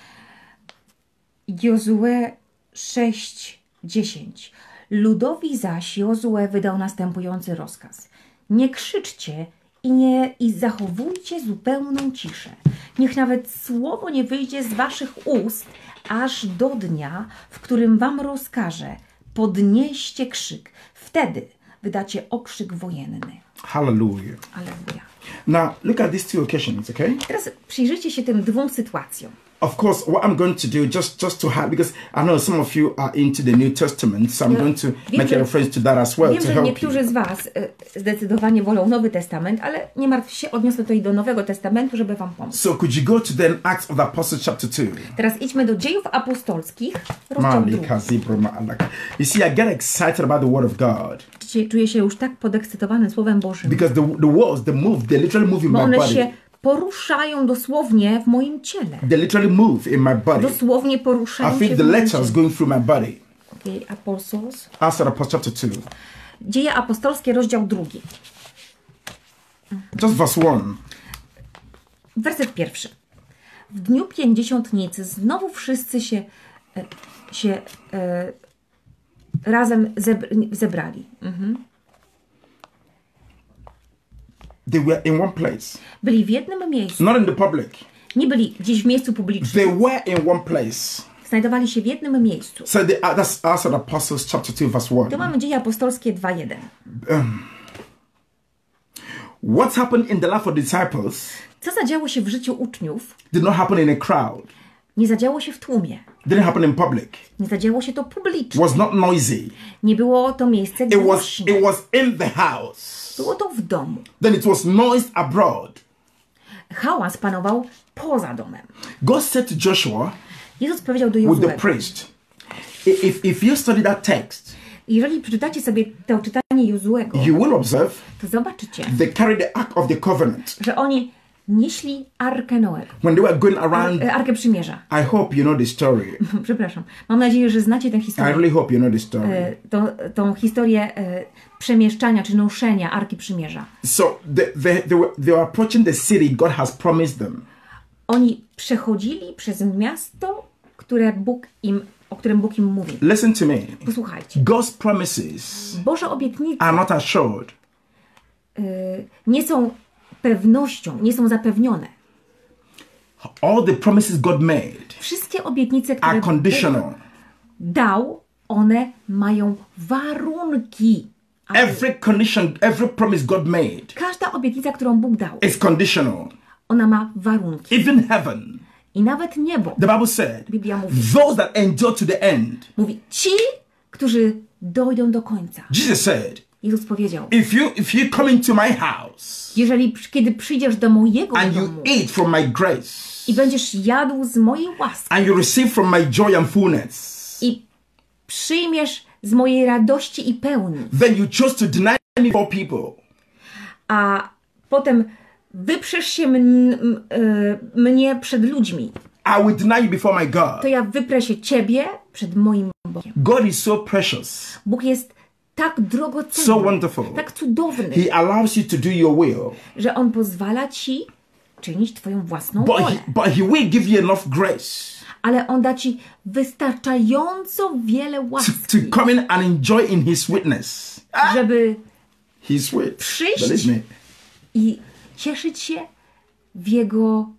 Jozue sześć dziesięć. Ludowi zaś Jozue wydał następujący rozkaz. Nie krzyczcie i, nie, i zachowujcie zupełną ciszę. Niech nawet słowo nie wyjdzie z waszych ust, aż do dnia, w którym wam rozkażę. Podnieście krzyk. Wtedy wydacie okrzyk wojenny. Hallelujah. Alleluja. Now, look at these two occasions, okay? Teraz przyjrzyjcie się tym dwóm sytuacjom. Of course, what I'm going to do, just, just to have, because I know some of you are into the New Testament, so I'm Ja going to wiem, make że- a reference to that as well Wiem, to że help niektórzy you. z Was y, zdecydowanie wolą Nowy Testament, ale nie martw się, odniosę tutaj do Nowego Testamentu, żeby Wam pomóc. So could you go to then Acts of the Apostles chapter two? Teraz idźmy do Dziejów Apostolskich, rozdział drugi. Malika zebra ma'alaka. You see, I get excited about the Word of God Widzicie, czuję się już tak podekscytowany Słowem Bożym, because the, the words, they move, they literally move in bo my one body. się poruszają dosłownie w moim ciele. They literally move in my body. Dosłownie I poruszają się feel w the moim letters ciele. going through my body. Dziej Apostles. Acts of the Apostles chapter two. Dzieje apostolskie, rozdział drugi. Just verse one. Werset pierwszy. W dniu pięćdziesiątnicy znowu wszyscy się, e, się e, razem zebr- zebrali. Mhm. They were in one place, Byli w jednym miejscu. not in the public. Nie byli gdzieś w miejscu publicznym. They were in one place. Znajdowali się w jednym miejscu. So the, uh, that's Acts of the Apostles chapter two, verse one. Tu mamy Dzieje apostolskie dwa jeden. What happened in the life of disciples Co zadziało się w życiu uczniów, did not happen in a crowd. nie zadziało się w tłumie. Didn't happen in public. Nie zadziało się to publicznie. Was not noisy. Nie było to miejsce It was głośne. it was in the house. Było to w domu. Then it was noised abroad. Hałas panował poza domem. God said to Joshua Jezus powiedział do with the Jozuego, priest, "I- if, if you study that text, jeżeli przeczytacie sobie to czytanie Jozuego, you will observe to zobaczycie, they carried the ark of the covenant. że oni nieśli Arkę Noego, When they were going around, e, Arkę Przymierza. I hope you know the story. Przepraszam. Mam nadzieję, że znacie tę I historię. really hope you know the story. E, tą, tą historię e, przemieszczania czy noszenia Arki Przymierza. So they, they, they, were, they were approaching the city God has promised them. Oni przechodzili przez miasto, które Bóg im, o którym Bóg im mówi. Listen to me. Posłuchajcie. God's promises Boże obietnice are not assured. e, nie są pewnością, nie są zapewnione. All the promises God made Wszystkie obietnice, które are Bóg conditional. dał, one mają warunki. Ale Every condition, every promise God made każda obietnica, którą Bóg dał, is conditional. ona ma warunki. Even heaven, I nawet niebo, the Bible said, Biblia mówi, those that endure to the end. mówi ci, którzy dojdą do końca. Jesus said, Jezus powiedział, if you if you come into my house jeżeli kiedy przyjdziesz do mojego and you domu eat from my grace i będziesz jadł z mojej łaski and you receive from my joy and fullness, i przyjmiesz z mojej radości i pełni, then you chose to deny me for people. a potem wyprzesz się m- m- y, mnie przed ludźmi, I will deny you before my God. to ja wyprę się ciebie przed moim Bogiem. God is so precious, Bóg jest tak drogocenny, so wonderful. tak cudowny, He allows you to do your will, że On pozwala ci czynić twoją własną but wolę. he, but he will give you enough grace Ale On da ci wystarczająco wiele to, łaski, to come in and enjoy in his witness. żeby He's sweet. Przyjść. Believe me. i cieszyć się w Jego,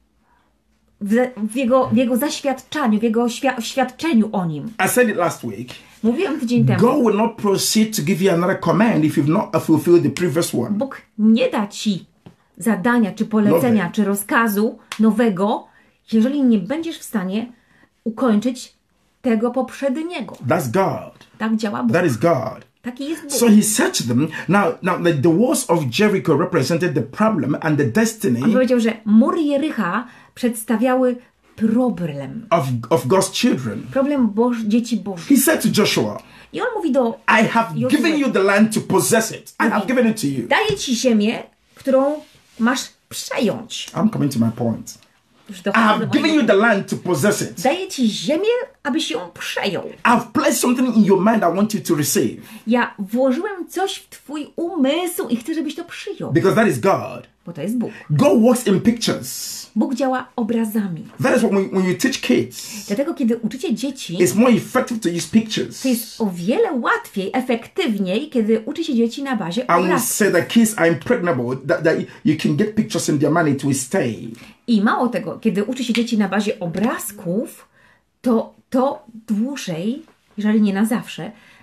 w, w jego, w jego zaświadczaniu, w Jego świ- świadczeniu o Nim. I said it last week. Mówiłam tydzień temu, God will not proceed to give you another command if you've not fulfilled the previous one. Bóg nie da ci zadania, czy polecenia, Nowe. czy rozkazu nowego, jeżeli nie będziesz w stanie ukończyć tego poprzedniego. That's God. Tak działa Bóg. That is God. Taki jest Bóg. So he said to them, now, now the, the walls of Jericho represented the problem and the destiny On powiedział, że mury Jericha przedstawiały problem. of, of God's children. Problem Boż, dzieci Bożych. He said to Joshua, I on mówi do I have Jozue, given you the land to possess it. I have given it to you. daję ci ziemię, którą masz przejąć. I'm coming to my point. Już I dochodzę do have given mojego- you the land to possess it. Daję ci ziemię, abyś ją przejął. I've placed something in your mind I want you to receive. Ja włożyłem coś w twój umysł i chcę, żebyś to przyjął. Because that is God. Bo to jest Bóg. God works in pictures. Bóg działa obrazami. That is what when, when you teach kids, Dlatego, kiedy uczycie dzieci, it's more effective to use pictures. to jest o wiele łatwiej, efektywniej, kiedy uczy się dzieci na bazie I will obrazów. say that kids are impregnable, that, that you can get pictures in their mind, it will stay. I mało tego, kiedy uczy się dzieci na bazie obrazków, to to dłużej, jeżeli nie na zawsze,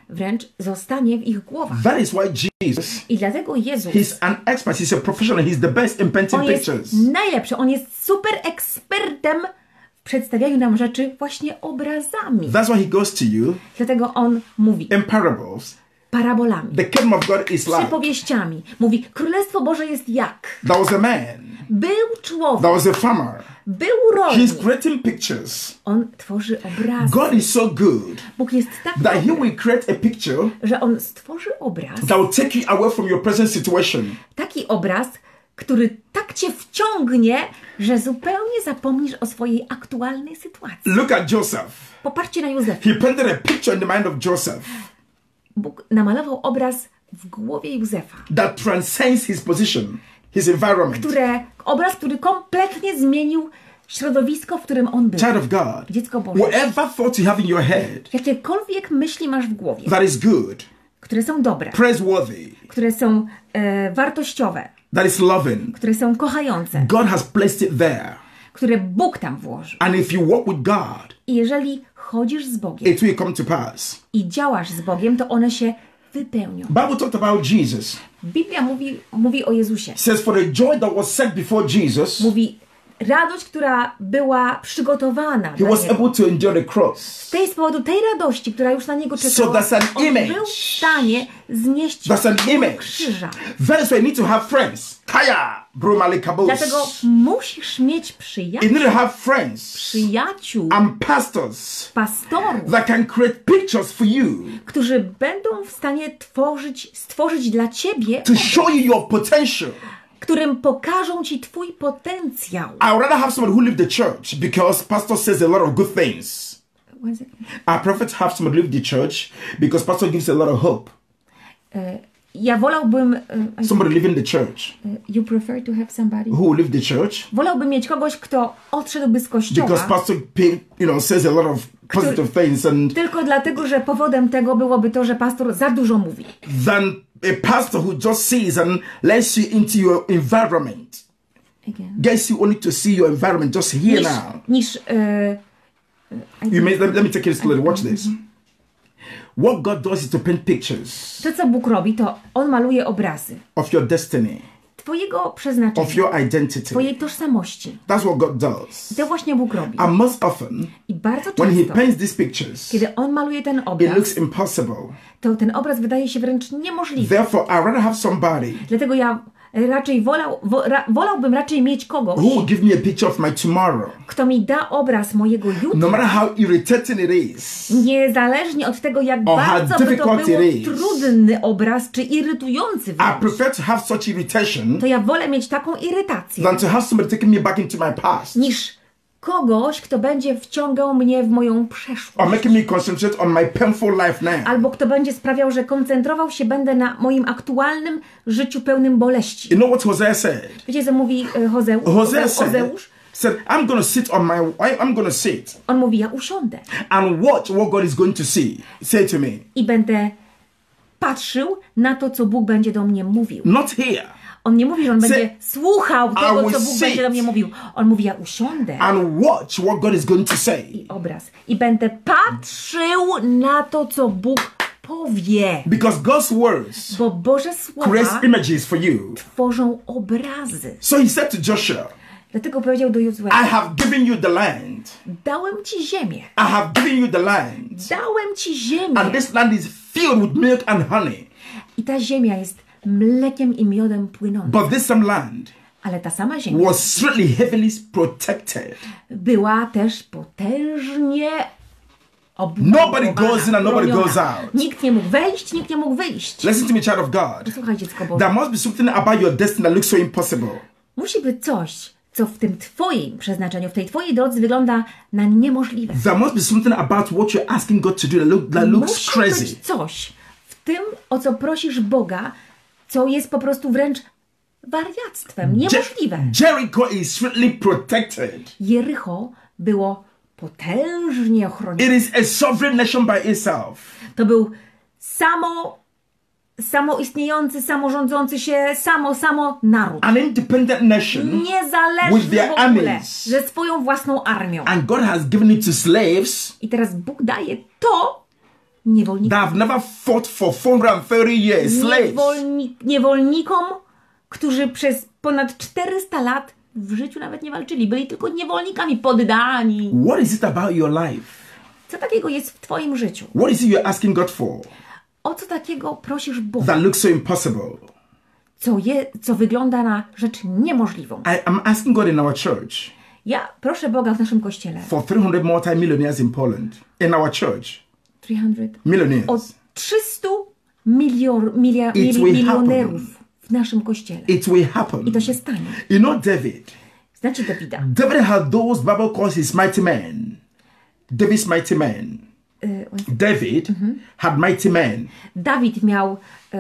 wręcz zostanie w ich głowach. That is why Jesus, I dlatego Jezus, he's an expert, he's a professional, he's the best in painting on jest pictures. najlepszy, on jest super ekspertem w przedstawianiu nam rzeczy właśnie obrazami. That's why he goes to you Dlatego on mówi in parables. parabolami, The kingdom of God is like. przypowieściami. Mówi, Królestwo Boże jest jak? There was a man, Był człowiek, there was a farmer. był He's rolnik. creating pictures. On tworzy obrazy. God is so good Bóg jest tak that he dobry, will create a picture że on stworzy obraz, that will take you away from your present situation. taki obraz, który tak cię wciągnie, że zupełnie zapomnisz o swojej aktualnej sytuacji. Look at Joseph. Popatrzcie na Józefa. He painted a picture in the mind of Joseph Bóg namalował obraz w głowie Józefa, that transcends his position, his environment. które, obraz, który kompletnie zmienił środowisko, w którym on był. Child of God, Dziecko Boże. whatever thoughts you have in your head Jakiekolwiek myśli masz w głowie, that is good, które są dobre, praiseworthy, które są e, wartościowe, that is loving, które są kochające, God has placed it there. które Bóg tam włożył. And if you walk with God, I jeżeli chodzisz z Bogiem it will come to pass. i działasz z Bogiem, to one się wypełnią. Bible talked about Jesus. Biblia mówi, mówi o Jezusie. It says for the joy that was set before Jesus, Mówi, radość, która była przygotowana he dla was Niego. able to endure the cross. Z tej z powodu tej radości, która już na Niego So czekała, that's an on image. był w stanie znieść That's an ból image. krzyża. That is why you need to have friends. Kaya, bro, Malik Kabos. Dlatego musisz mieć You przyjaciół, need to have friends przyjaciół, and pastors pastorów, that can create pictures for you którzy będą w stanie tworzyć, stworzyć dla Ciebie, to show you your potential. którym pokażą Ci Twój potencjał. I would rather have somebody who leave the church because pastor says a lot of good things. One second. I prefer to have somebody leave the church because pastor gives a lot of hope. E, Ja wolałbym... e, Somebody leaving the church You prefer to have somebody... who will leave the church Wolałbym mieć kogoś, kto odszedłby z kościoła because pastor, pay, you know, says a lot of positive things and tylko dlatego, że powodem tego byłoby to, że pastor za dużo mówi. than a pastor who just sees and lets you into your environment. Again. Gets you only to see your environment just here Niż, now. niż e, You may, let, let me take it slowly. Watch this. What God does is to paint pictures to, co Bóg robi, to On maluje obrazy of your destiny, Twojego of przeznaczenia, your identity. Twojej tożsamości. That's what God does. I to właśnie Bóg robi. And most often, I bardzo when He często, paints these pictures, kiedy On maluje ten it obraz, looks impossible. to ten obraz wydaje się wręcz niemożliwy. Therefore, I'd rather have somebody Dlatego ja raczej wolał, wo, ra, wolałbym raczej mieć kogoś, who will give me a picture of my tomorrow. kto mi da obraz mojego No jutra, matter how irritating it is, niezależnie od tego, jak Or how bardzo by to difficult było it is. trudny obraz, czy irytujący I wręcz, prefer to have such irritation to ja wolę mieć taką irytację, than to have somebody taking me back into my past niż kogoś, kto będzie wciągał mnie w moją przeszłość. or making me concentrate on my painful life now. Albo kto będzie sprawiał, że koncentrował się będę na moim aktualnym życiu pełnym boleści. You know what Hosea said? Wiecie, co mówi e, Hozeusz? Hosea said, Hozeusz? said I'm going to sit on my, I, I'm going to sit On mówi, ja usiądę and watch what God is going to see. Say to me, i będę patrzył na to, co Bóg będzie do mnie mówił. not here, On nie mówi, że on Say, będzie słuchał tego, will co Bóg sit. będzie do mnie mówił. On mówi, ja usiądę and watch what God is going to say. i obraz. I będę patrzył na to, co Bóg powie. Because God's words Bo Boże słowa creates images for you. tworzą obrazy. So He said to Joshua, Dlatego powiedział do I Jozłego, have given you the land. dałem ci ziemię. I have given you the land. Dałem ci ziemię. And this land is filled with milk and honey. I ta ziemia jest mlekiem i miodem płynącym. But this some land Ale ta sama ziemia was strictly heavily protected. była też potężnie obudowana, Nobody goes in and nobody broniona. goes out. Nikt nie mógł wejść, nikt nie mógł wyjść. Listen to me, child of God. Słuchaj, dziecko Boże. There must be something about your destiny that looks so impossible. Musi być coś, co w tym twoim przeznaczeniu, w tej twojej drodze wygląda na niemożliwe. There must be something about what you're asking God to do that, look, that looks Musi crazy. być coś w tym, o co prosisz Boga, co jest po prostu wręcz wariactwem, niemożliwe. Je- Jericho is strictly protected. Jericho było potężnie ochronione. It is a sovereign nation by itself. To był samo, samoistniejący, samorządzący się, samo, samo naród. An independent nation. with Niezależny their w ogóle, armies. ze swoją własną armią. And God has given it to slaves I teraz Bóg daje to niewolnikom. that have never fought for four hundred thirty years, slaves. Niewolni niewolnikom, którzy przez ponad czterysta lat w życiu nawet nie walczyli. Byli tylko niewolnikami poddani. What is it about your life? Co takiego jest w twoim życiu? What is it you're asking God for O co takiego prosisz Boga? that looks so impossible? Co, je, co wygląda na rzecz niemożliwą. I am asking God in our church Ja proszę Boga w naszym kościele. for three hundred multi-millionaires in Poland, in our church. trzysta Millionaires. O trzystu milior, milia, It mili, will milionerów happen. w naszym kościele. It will happen. I to się stanie. You know David. Znacie Dawida. David had those Bible calls his mighty men. David's mighty men. Y, David had mighty men, Dawid miał y,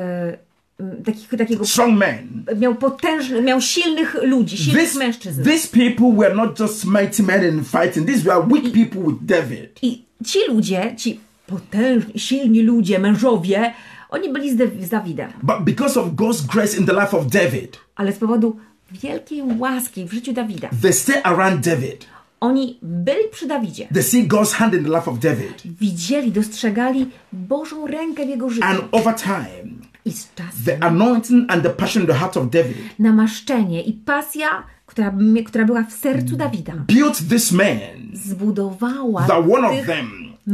y, takich, takiego strong men. miał potężnych, miał silnych ludzi, silnych This, mężczyzn. these people were not just mighty men in fighting. These were weak people with David. I ci ludzie, ci potężni, silni ludzie, mężowie, oni byli z, z Dawidem. But because of God's grace in the life of David, Ale z powodu wielkiej łaski w życiu Dawida, they stay around David. oni byli przy Dawidzie. They see God's hand in the life of David. Widzieli, dostrzegali Bożą rękę w jego życiu. And over time, I z czasem the anointing and the passion in the heart of David namaszczenie i pasja, która, która była w sercu Dawida, built this man zbudowała that one of tych them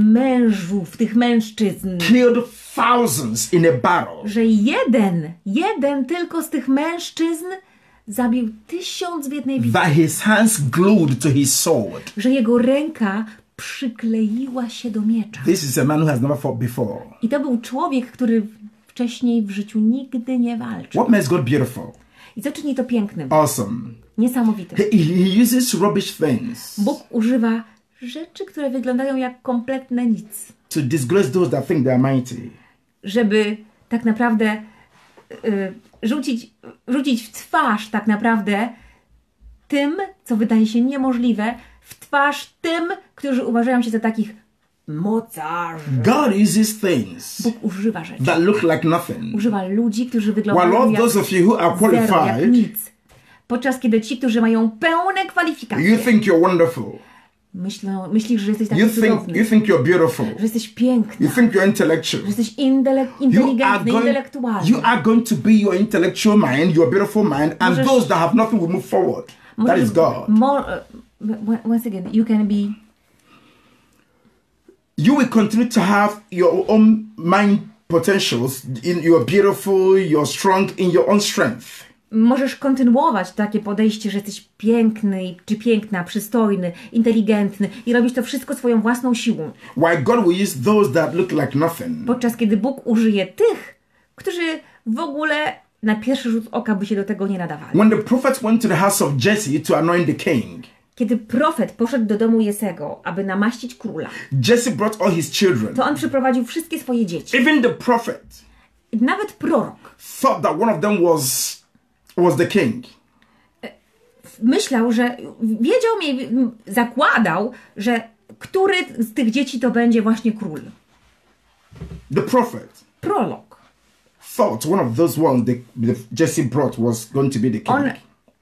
mężów, tych mężczyzn, killed thousands in a battle. że jeden, jeden tylko z tych mężczyzn zabił tysiąc w jednej bitwie, That his hands glued to his sword. że jego ręka przykleiła się do miecza. This is a man who has never fought before. I to był człowiek, który wcześniej w życiu nigdy nie walczył. What makes God beautiful? I co czyni to pięknym, Awesome. niesamowitym? He, he uses rubbish things Bóg używa rzeczy, które wyglądają jak kompletne nic, to disgrace those that think they are mighty. żeby tak naprawdę y, rzucić, rzucić w twarz tak naprawdę tym, co wydaje się niemożliwe, w twarz tym, którzy uważają się za takich mocarzy. God uses things Bóg używa rzeczy. that look like nothing. Używa ludzi, którzy While wyglądają all jak those of you who are zero, jak qualified, nic. Podczas kiedy ci, którzy mają pełne kwalifikacje, you think you're wonderful. myślą, myślisz, że jesteś taki You think cudowny, you think you're beautiful. że jesteś piękny, You think you're intellectual. że jesteś indele- You are inteligentny, going, intelektualny. you are going to be your intellectual mind, your beautiful mind, and Możesz- those that have nothing will move forward. That Możesz- is God. More, uh, once again, you can be You will continue to have your own mind potentials. In you're beautiful, you're strong in your own strength. Możesz kontynuować takie podejście, że jesteś piękny, czy piękna, przystojny, inteligentny i robisz to wszystko swoją własną siłą. While God will use those that look like nothing. Podczas kiedy Bóg użyje tych, którzy w ogóle na pierwszy rzut oka by się do tego nie nadawali. When the prophet went to the house of Jesse to anoint the king, Kiedy profet poszedł do domu Jesego, aby namaścić króla, Jesse brought all his children. to on przyprowadził wszystkie swoje dzieci. Even the prophet Nawet prorok thought that one of them was was the king. myślał, że wiedział, mniej- zakładał, że który z tych dzieci to będzie właśnie król. The prophet Prolog. thought one of those ones that that Jesse brought was going to be the king. On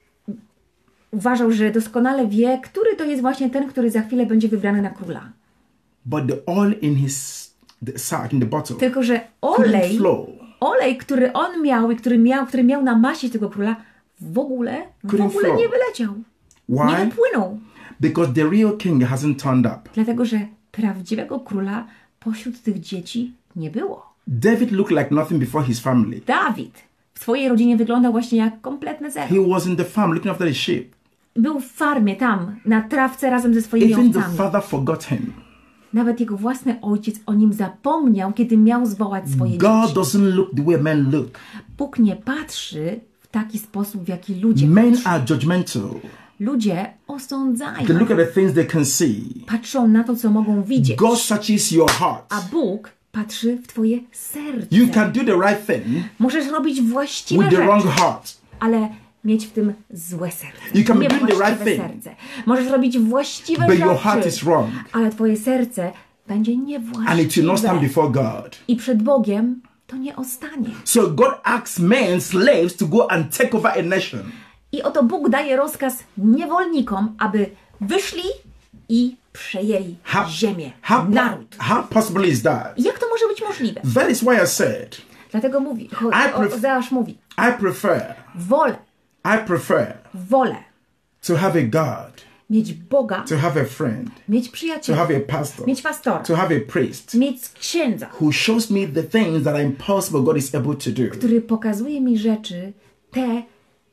uważał, że doskonale wie, który to jest właśnie ten, który za chwilę będzie wybrany na króla. But the oil in his the sack in the bottle Tylko że couldn't olej, flow. olej, który on miał i który miał, który miał namaścić tego króla, w ogóle, w Couldn't ogóle flow. nie wyleciał. Nie Why? wypłynął. Because the real king hasn't turned up. Dlatego, że prawdziwego króla pośród tych dzieci nie było. David looked like nothing before his family. Dawid w swojej rodzinie wyglądał właśnie jak kompletne zero. He was in the farm looking after the sheep. Był w farmie tam, na trawce razem ze swoimi Even the owcami. father forgot him. Nawet jego własny ojciec o nim zapomniał, kiedy miał zwołać swoje God dzieci. doesn't look the way men look. Bóg nie patrzy w taki sposób, w jaki ludzie Men patrzą. are judgmental. Ludzie osądzają. They look at the things they can see. Patrzą na to, co mogą widzieć. God searches your heart. A Bóg patrzy w twoje serce. You can do the right thing Możesz robić właściwe with the rzeczy, wrong heart. ale mieć w tym złe serce. You can be Nie doing the właściwe right thing, serce. Możesz robić właściwe but rzeczy, your heart is wrong. ale twoje serce będzie And it will not niewłaściwe. stand before God. I przed Bogiem to nie ostanie. So God asks men, slaves, to go and take over a nation. I oto Bóg daje rozkaz niewolnikom, aby wyszli i przejęli How, ziemię, how, naród. how possible is that? Jak to może być możliwe? That is why I said, Dlatego mówi, cho- I pref- Ozeasz mówi, I prefer, wolę, I prefer wolę to have a God, mieć Boga, to have a friend, mieć to przyjaciela, have a pastor, mieć pastora, to have a priest mieć księdza, who shows me the things that are impossible God is able to do. który pokazuje mi rzeczy, te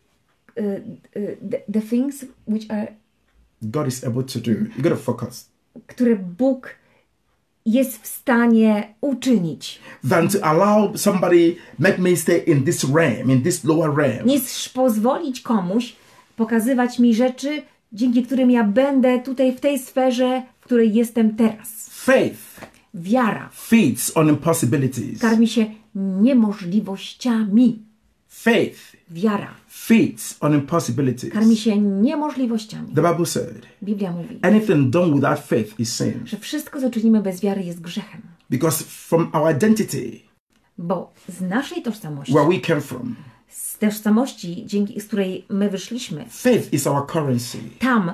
y, y, the, the things which are, God is able to do. You got to focus. które Bóg jest w stanie uczynić, Than to allow somebody make me stay in this realm, in this lower realm. niż pozwolić komuś pokazywać mi rzeczy, dzięki którym ja będę tutaj w tej sferze, w której jestem teraz. Faith Wiara feeds on impossibilities. karmi się niemożliwościami. Faith Wiara feeds on impossibilities. karmi się niemożliwościami. The Bible said, Biblia mówi, anything done without faith is sin. że wszystko, co czynimy bez wiary, jest grzechem. Because from our identity, Bo z naszej tożsamości, where we came from, z tożsamości, dzięki z której my wyszliśmy, faith is our currency. tam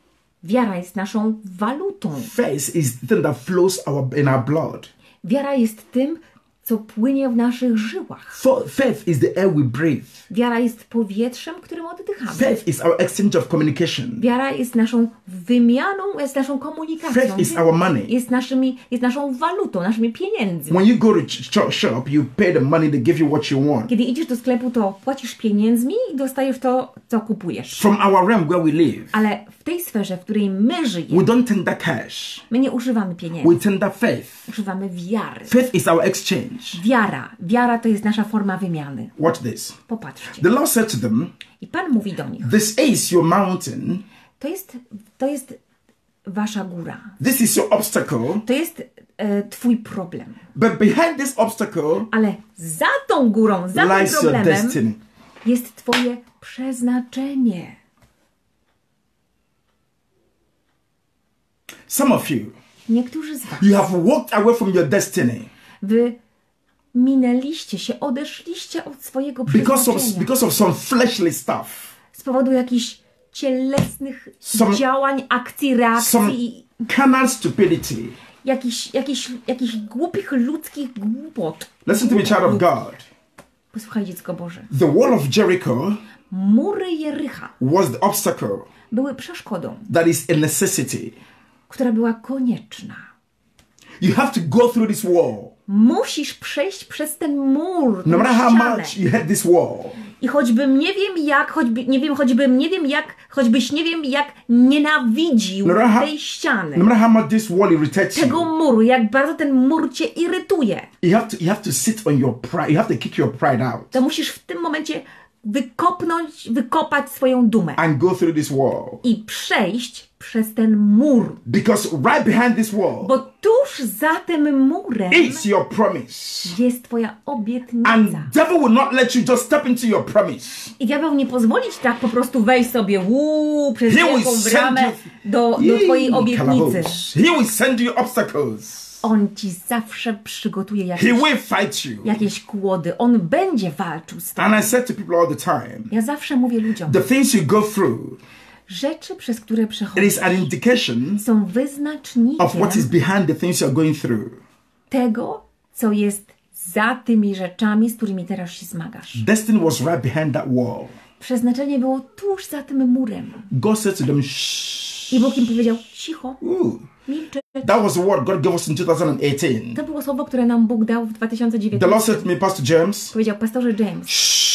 wiara jest naszą walutą. Faith is the thing that flows our, in our blood. Wiara jest tym, co płynie w naszych żyłach. Fa- Faith is the air we breathe. Wiara jest powietrzem, którym oddychamy. Faith is our exchange of communication. Wiara jest naszą wymianą, jest naszą komunikacją. Faith is our money. Jest, naszymi, jest naszą walutą, naszymi pieniędzmi. When you go to ch- shop, you pay the money, they give you what you want. Kiedy idziesz do sklepu, to płacisz pieniędzmi i dostajesz to, co kupujesz. From our realm where we live, Ale w tej sferze, w której my żyjemy, we don't tender cash. my nie używamy pieniędzy. We tender faith. Używamy wiary. Faith is our exchange. Wiara. Wiara to jest nasza forma wymiany. Watch this. Popatrzcie. The Lord said to them, I Pan mówi do nich. this is your mountain. To jest, to jest wasza góra. This is your obstacle. To jest e, twój problem. But behind this obstacle Ale za tą górą, za tym lies your problemem destiny. jest twoje przeznaczenie. Some of you, Niektórzy z was, you have walked away from your destiny wy minęliście się, odeszliście od swojego because of, przeznaczenia because of some fleshly stuff. z powodu jakichś cielesnych Some- działań, akcji, Some reakcji, carnal stupidity. jakichś, jakichś, jakichś głupich ludzkich głupot. Listen to me, child of God. Posłuchaj, dziecko Boże. The wall of Jericho Mury Jericha was the obstacle były przeszkodą, that is a necessity. która była konieczna. You have to go through this wall. Musisz przejść przez ten mur, No tę matter how ścianę. much you hate this wall, I choćbym nie wiem jak, choćby, nie wiem, choćbym nie wiem jak, choćbyś nie wiem jak nienawidził No matter how- tej ściany, no matter how much this wall irritates tego you, muru, jak bardzo ten mur cię irytuje, you have to you have to sit on your pride. You have to kick your pride out to musisz w tym momencie wykopnąć, wykopać swoją dumę and go through this wall. i przejść przez ten mur. Because right behind this wall Bo tuż za tym murem is your promise. jest twoja obietnica. And devil will not let you just step into your promise. I diabeł nie pozwolić tak po prostu wejść sobie uuu, przez He will wielką send bramę you- do, do twojej obietnicy. Kalabos. He will send you obstacles. On ci zawsze przygotuje He jakieś, will fight you. jakieś kłody. On będzie walczył z tym. And I said to people all the time, Ja zawsze mówię ludziom, the things you go through, rzeczy, przez które it przechodzisz, is an indication są wyznacznikiem of what is behind the things you are going through. tego, co jest za tymi rzeczami, z którymi teraz się zmagasz. Destiny was right behind that wall. Przeznaczenie było tuż za tym murem. God said to them, shh. I Bóg im powiedział, cicho, Ooh. milczeć. That was the word God gave us in two thousand eighteen. To było słowo, które nam Bóg dał w dwa tysiące The Lord dziewiętnastym. said to me, Pastor James, Powiedział, pastorze James,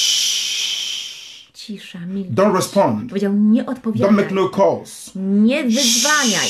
shh. cisza, milcz. Don't respond. Powiedział, nie Don't make odpowiadaj, no calls. nie wyzwaniaj.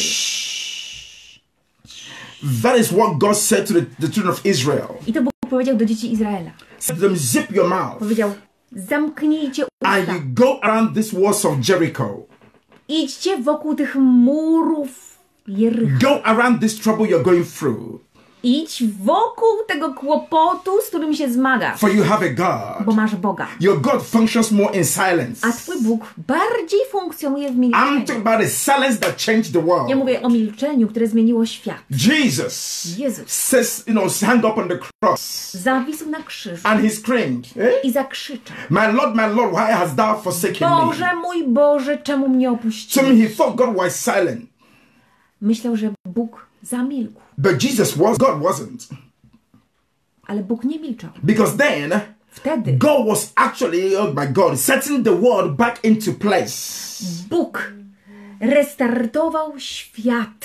That is what God said to the, the children of Israel. I to Bóg powiedział do dzieci Izraela. Said to them, zip your mouth. Powiedział, zamknijcie And usta. you go around these walls of Jericho. Idźcie wokół tych murów Jericha. Go around this trouble you're going through. Idź wokół tego kłopotu, z którym się zmagasz, For you have a bo God. masz Boga. Your God functions more in silence. A twój Bóg bardziej funkcjonuje w I'm milczeniu. talking about the silence that changed the world. Ja mówię o milczeniu, które zmieniło świat. Jesus Jezus says, you know, hang up on the cross. zawisł na krzyżu And he screamed, eh? i zakrzyczał. My Lord, my Lord, why hast thou forsaken me? Boże mój Boże, czemu mnie To opuściłeś? me, he thought God was silent. myślał, że Bóg zamilkł. But Jesus was, God wasn't. Ale Bóg nie milczał. Because then, Wtedy God was actually, oh my God, setting the world back into place. Bóg restartował świat.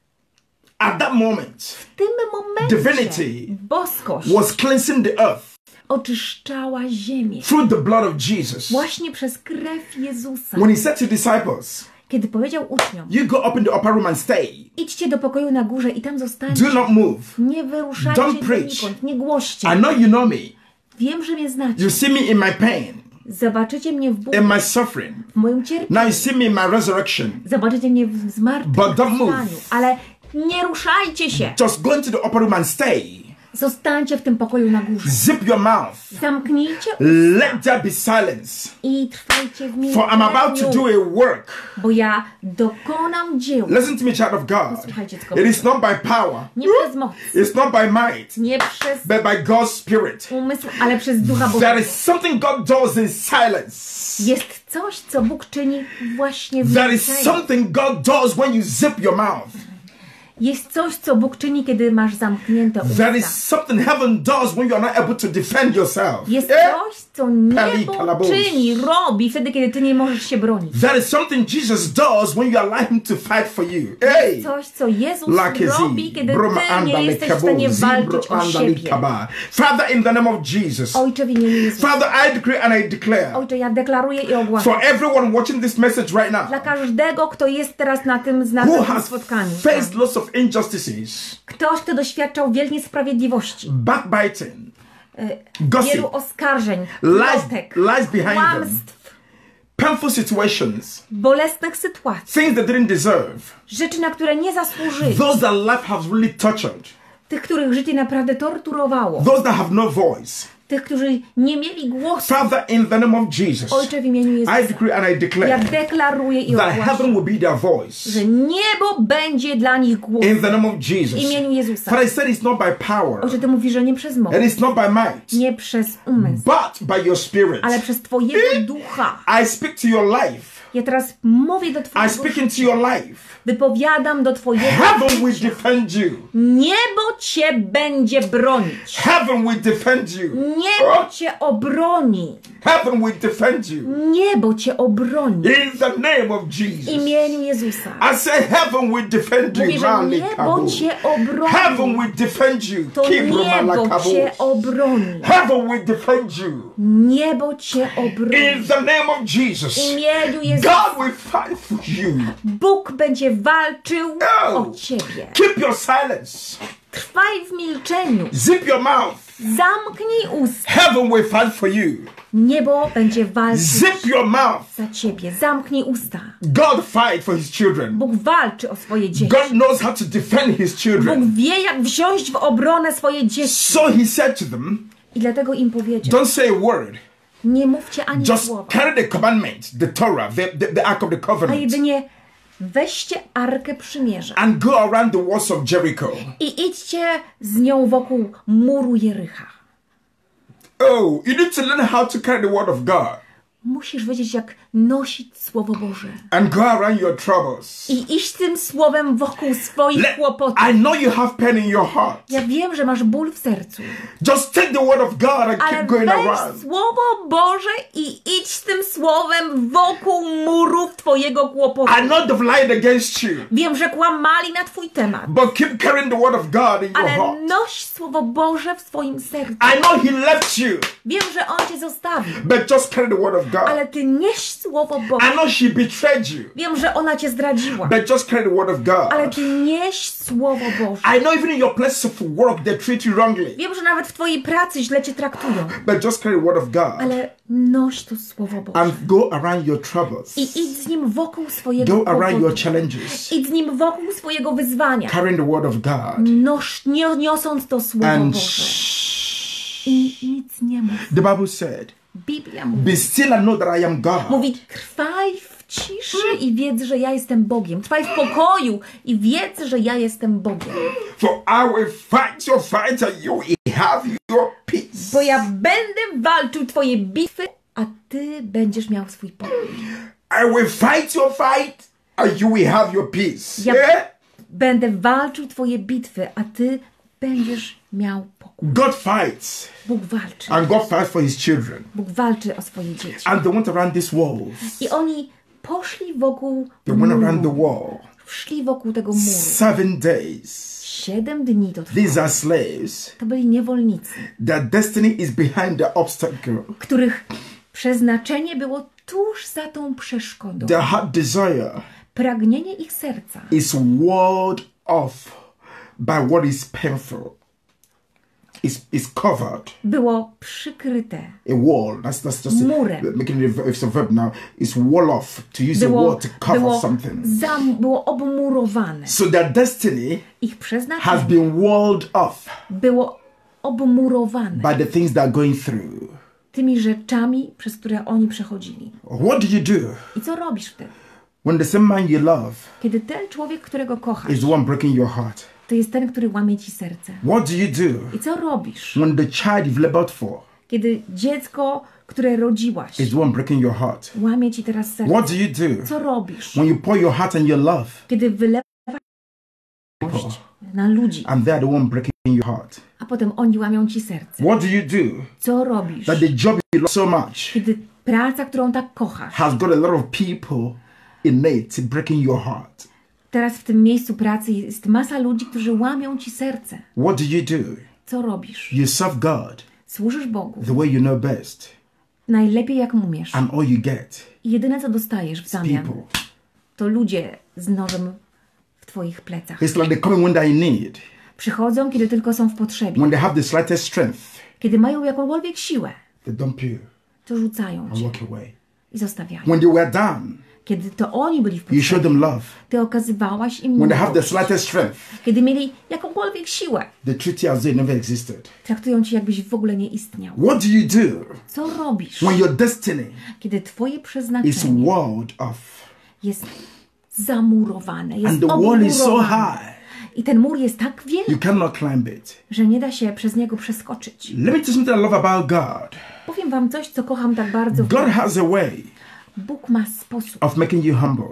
At that moment, W tym momencie divinity boskość was cleansing the earth oczyszczała ziemię. through the blood of Jesus. Właśnie przez krew Jezusa. When he said to disciples, Kiedy powiedział uczniom, you go up in the upper room and stay. idźcie do pokoju na górze i tam zostańcie. Do not move. Nie wyruszajcie Don't preach. donikąd, nie głoście. I know you know me. Wiem, że mnie znacie. You see me in my pain, Zobaczycie mnie w bólu, in my suffering. w moim cierpieniu. Now you see me in my resurrection. Zobaczycie mnie w But don't zmartwychwstaniu. move. Ale nie ruszajcie się. Just go into the upper room and stay. Zostańcie w tym pokoju na górze. Zip your mouth. Zamknijcie Let there be silence. i trwajcie w For I'm about to do milczeniu, a work. bo ja dokonam dzieła. Listen to me, child of God. Posłuchajcie, co It is not by power. Nie przez moc, It's not by might. nie przez But by God's Spirit. umysł, ale przez Ducha There Bożego. is something God does in silence. Jest coś, co Bóg czyni właśnie w There is milczeniu. something God does when you zip your mouth. Jest coś, co Bóg czyni, kiedy masz zamknięte There is usta. something heaven does when you are not able to defend yourself. Jest Yeah? coś, co niebo kalabous. czyni, robi wtedy, kiedy ty nie możesz się bronić. There is something Jesus does when you allow him to fight for you. Hey! Coś, co Jezus Lakezi, robi, kiedy broma ty nie andale jesteś w kabo, stanie zibro walczyć o andale siebie. kaba. Father, in the name of Jesus. Ojcze, w imieniu Jezusa. Father, I decree and I declare Ojcze, ja deklaruję i ogłaszam. for everyone watching this message right Dla now każdego, kto jest teraz na tym who znanym has spotkaniu. faced lots of injustices, Ktoś, kto doświadczał wielkiej niesprawiedliwości, backbiting, e, gossip, wielu oskarżeń, lies, plotek, lies behind them, kłamstw, painful situations, bolesnych sytuacji, things they didn't deserve, rzeczy, na które nie zasłużyli, those that life has really touched, tych, których życie naprawdę torturowało, those that have no voice. tych, którzy nie mieli głosu. Father, in the name of Jesus, Ojcze, w imieniu I Jezusa, decree and I ja declare deklaruję i that ogłaszam, heaven will be their voice. że niebo będzie dla nich głos. In the name of W Jesus. imieniu Jezusa. For I said it's not by power, Ojcze, Ty mówisz, że nie przez moc, and it's not by might, nie przez umysł, but by your spirit. ale przez Twojego ducha. I speak to your life. Ja teraz mówię do I Twojego speak into your life. wypowiadam do Twojego Heaven will życia. defend you. Niebo Cię będzie bronić. Heaven will defend you. Niebo Cię obroni. Heaven will defend you. Niebo Cię obroni. In the name of W Jesus. imieniu Jezusa. I say heaven will defend you. Mówię, że Rally niebo Kabu. Cię obroni. Heaven will defend you. To Kibro niebo Malakabu. Cię obroni. Heaven will defend you. Niebo Cię obroni. In the name of Jesus. W imieniu Jezusa. God will fight for you. Bóg będzie walczył No. o Ciebie. Keep your silence. Trwaj w milczeniu. Zip your mouth. Zamknij usta. Heaven will fight for you. Niebo będzie walczyć Zip your mouth. za Ciebie. Zamknij usta. God fight for his children. Bóg walczy o swoje dzieci. God knows how to defend his Bóg children. wie, jak wziąć w obronę swoje dzieci. So he said to them, I dlatego im powiedział, don't say a word. nie mówcie ani Just słowa, carry the commandment, the Torah, the, the, the Ark of the a Covenant, jedynie weźcie Arkę Przymierza and go around the walls of Jericho. i idźcie z nią wokół muru Jericha. Oh, you need to learn how to carry the word of God Musisz wiedzieć, jak nosić Słowo Boże and go around your troubles. i iść tym słowem wokół swoich Let- kłopotów. I know you have pain in your heart. Ja wiem, że masz ból w sercu, Just take the word of God and ale keep going weź around. Słowo Boże i idź z tym słowem wokół murów twojego kłopotu. I know they've lied against you, Wiem, że kłamali na twój temat, but keep carrying the word of God in your ale heart. noś Słowo Boże w swoim sercu. I know he left you, Wiem, że On cię zostawił, but just carry the word of God. ale ty nieś Słowo Boże. I know she betrayed you, Wiem, że ona cię zdradziła, but just carry the word of ale God. ty nieś Słowo Boże. I know even in your place of work they treat you wrongly, Wiem, że nawet w twojej pracy źle cię traktują, but just carry the word of God ale noś to Słowo Boże and go around your troubles. i idź z nim wokół swojego Go around your kłopotu. challenges, Idź z nim wokół swojego wyzwania. carrying the word of God. Noś, nie, niosąc to Słowo And Boże. shh. I nic nie mów. The Bible said, Biblia mówi, be still and know that I am God. mówi, trwaj w ciszy i wiedz, że ja jestem Bogiem. Trwaj w pokoju i wiedz, że ja jestem Bogiem. For I will fight your fight and you will have your peace. Bo ja będę walczył twoje bitwy, a ty będziesz miał swój pokój. I will fight your fight and you will have your peace. Ja Yeah? Będę walczył twoje bitwy, a ty będziesz miał pokój. God fights. Bóg walczy. And God fights for his children. Bóg walczy o swoje dzieci. And they went around these walls. I oni poszli wokół They went around the muru. wall. Szli wokół tego muru. Seven days. Siedem dni to These trwało. are slaves. To byli niewolnicy, Their destiny is behind the obstacle. których przeznaczenie było tuż za tą przeszkodą. Their heart desire Pragnienie ich serca is walled off by what is painful. It's, it's covered. było przykryte. A wall. That's that's just Murem. making it a, it's a verb now. It's wall off to use a Było, wall to cover było, something. zam, było obmurowane. So their destiny Ich has przeznaczenie been walled off było obmurowane by the things they are going through. tymi rzeczami, przez które oni przechodzili. What do you do I co robisz wtedy? when the same man you love Kiedy ten człowiek, którego kochasz, is the one breaking your heart? to jest ten, który łamie ci serce. What do you do I co robisz? when the child you've labored for Kiedy dziecko, które rodziłaś, is the one breaking your heart? łamie ci teraz serce. What do you do Co robisz? when you pour your heart and your love Kiedy wylewasz na ludzi, and they're the one breaking your heart? a potem oni łamią ci serce. What do you do Co robisz? that the job you love so much Kiedy praca, którą tak kochasz, has got a lot of people innate breaking your heart? teraz w tym miejscu pracy jest masa ludzi, którzy łamią ci serce. What do you do? Co robisz? You serve God Służysz Bogu the way you know best, najlepiej jak umiesz. and all you get I jedyne co dostajesz w zamian people. to ludzie z nożem w twoich plecach. It's like they're coming when they need, Przychodzą, kiedy tylko są w potrzebie. when they have the slightest strength, Kiedy mają jakąkolwiek siłę, they dump you to rzucają and cię walk away. i zostawiają. When they were down, Kiedy to oni byli w you show potrzebie, them love. ty okazywałaś im When they have the miłość. slightest strength, Kiedy mieli jakąkolwiek siłę, they treat you as though they never existed. traktują cię, jakbyś w ogóle nie istniał. What do you do Co robisz, when your destiny kiedy twoje is przeznaczenie walled off jest zamurowane, jest and the wall is so obmurowane high i ten mur jest tak you wielki, cannot climb it? że nie da się przez niego przeskoczyć? Let me tell you something I love about God. Powiem wam coś, co kocham tak bardzo. w God Bogu. has a way Bóg ma sposób, of making you humble.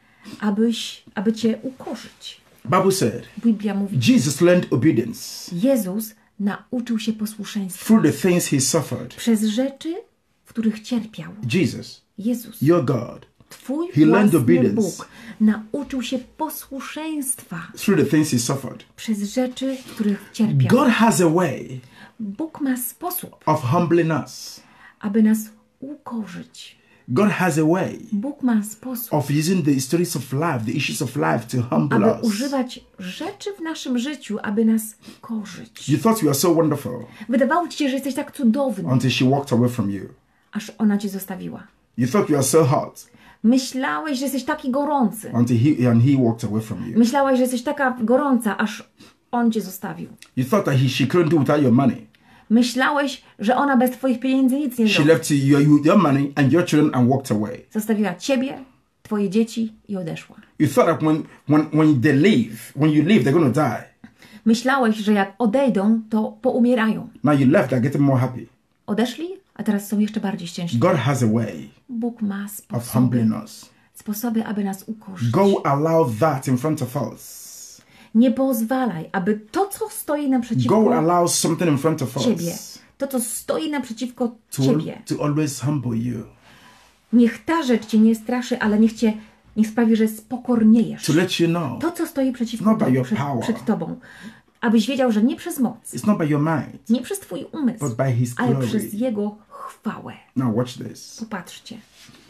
abyś, aby cię ukorzyć. Bible said Biblia mówi, Jesus learned obedience Jezus nauczył się posłuszeństwa through the things he suffered. przez rzeczy, w których cierpiał. Jesus, Jezus, your God, twój He learned własny obedience. Bóg, nauczył się posłuszeństwa through the things he suffered. przez rzeczy, w których cierpiał. God has a way Bóg ma sposób, of humbling us. aby nas ukorzyć. God has a way Bóg ma sposób, of using the stories of life, the issues of life to humble aby us. używać rzeczy w naszym życiu, aby nas korzyć. You thought you were so wonderful Wydawało ci się, że jesteś tak cudowny, until she walked away from you. aż ona cię zostawiła. You thought you were so hot Myślałeś, że jesteś taki gorący. until he and he walked away from you. Myślałaś, że jesteś taka gorąca, aż on cię zostawił. You thought that he, she couldn't do without your money. Myślałeś, że ona bez twoich pieniędzy nic nie She zrobi. left you, your, your money and your children and walked away. Zostawiła ciebie, twoje dzieci i odeszła. You thought that when, when, when they leave, when you leave, they're going to die. Myślałeś, że jak odejdą, to poumierają. Now you left, they're getting more happy. Odeszli, a teraz są jeszcze bardziej szczęśliwi. God has a way Bóg ma of sposoby, humbling us. sposoby, aby nas ukorzyć. Go allow that in front of us. Nie pozwalaj, aby to, co stoi Go naprzeciwko allow something in front of ciebie, us to, co stoi naprzeciwko to, ciebie, to always humble you. niech ta rzecz cię nie straszy, ale niech cię, niech sprawi, że spokorniejesz. To let you know To, co stoi przeciwko Not by tobie, your przed, power. przed tobą, abyś wiedział, że nie przez moc, it's not by your mind, nie przez twój umysł, but by his ale glory. przez Jego chwałę. Now watch this. Popatrzcie.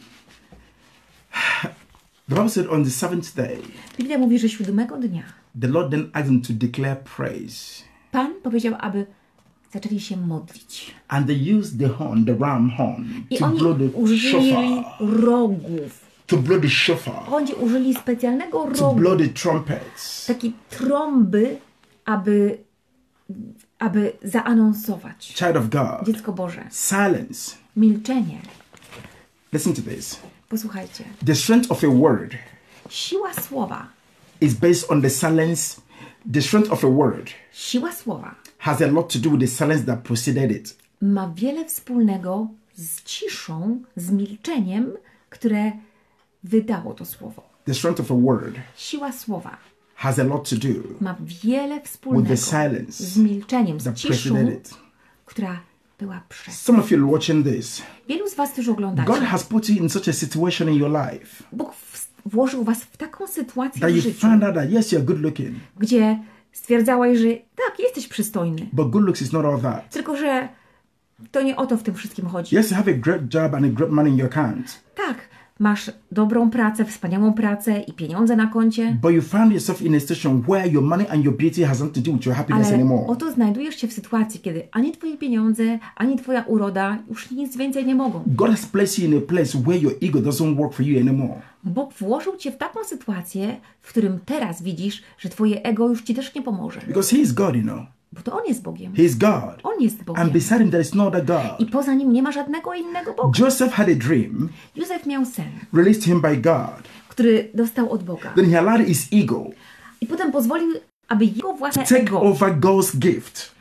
The Bible said on the seventh day, Biblia mówi, że siódmego dnia the Lord then asked them to declare praise. Pan powiedział, aby zaczęli się modlić. And they used the horn, the ram horn, I to oni blow the użyli shofar. rogów. To blow the shofar. Oni użyli specjalnego To rogu, blow the trumpets. takiej trąby, aby, aby zaanonsować. Child of God. Dziecko Boże. Silence. Milczenie. Listen to this. Posłuchajcie. The strength of a word Siła słowa. is based on the silence. The strength of a word Siła słowa has a lot to do with the silence that preceded it. ma wiele wspólnego z ciszą, z milczeniem, które wydało to słowo. The strength of a word Siła słowa has a lot to do ma wiele with wspólnego the silence z milczeniem, z that ciszą, preceded it. która była przed. Some of you watching this, Wielu z was, którzy oglądacie, God has put you in such a situation in your life Bóg w- włożył was w taką sytuację that w you życiu, found out that yes, you're good looking, gdzie stwierdzałeś, że tak, jesteś przystojny, but good looks is not all that. tylko że to nie o to w tym wszystkim chodzi. Yes, you have a great job and a great money in your account, Tak, masz dobrą pracę, wspaniałą pracę i pieniądze na koncie, but you found yourself in a situation where your money and your beauty has nothing to do with your happiness ale anymore. oto znajdujesz się w sytuacji, kiedy ani twoje pieniądze, ani twoja uroda już nic więcej nie mogą. God has placed you in a place where your ego doesn't work for you anymore. Bóg włożył cię w taką sytuację, w którym teraz widzisz, że twoje ego już ci też nie pomoże. Because He is God, you know. Bo to On jest Bogiem. He is God. On jest And Bogiem. beside Him there is no other I God. poza Nim nie ma żadnego innego Boga. Joseph had a dream Józef miał sen, released to him by God. który dostał od Boga. Then he allowed his ego I potem pozwolił, aby jego własne take ego over God's gift.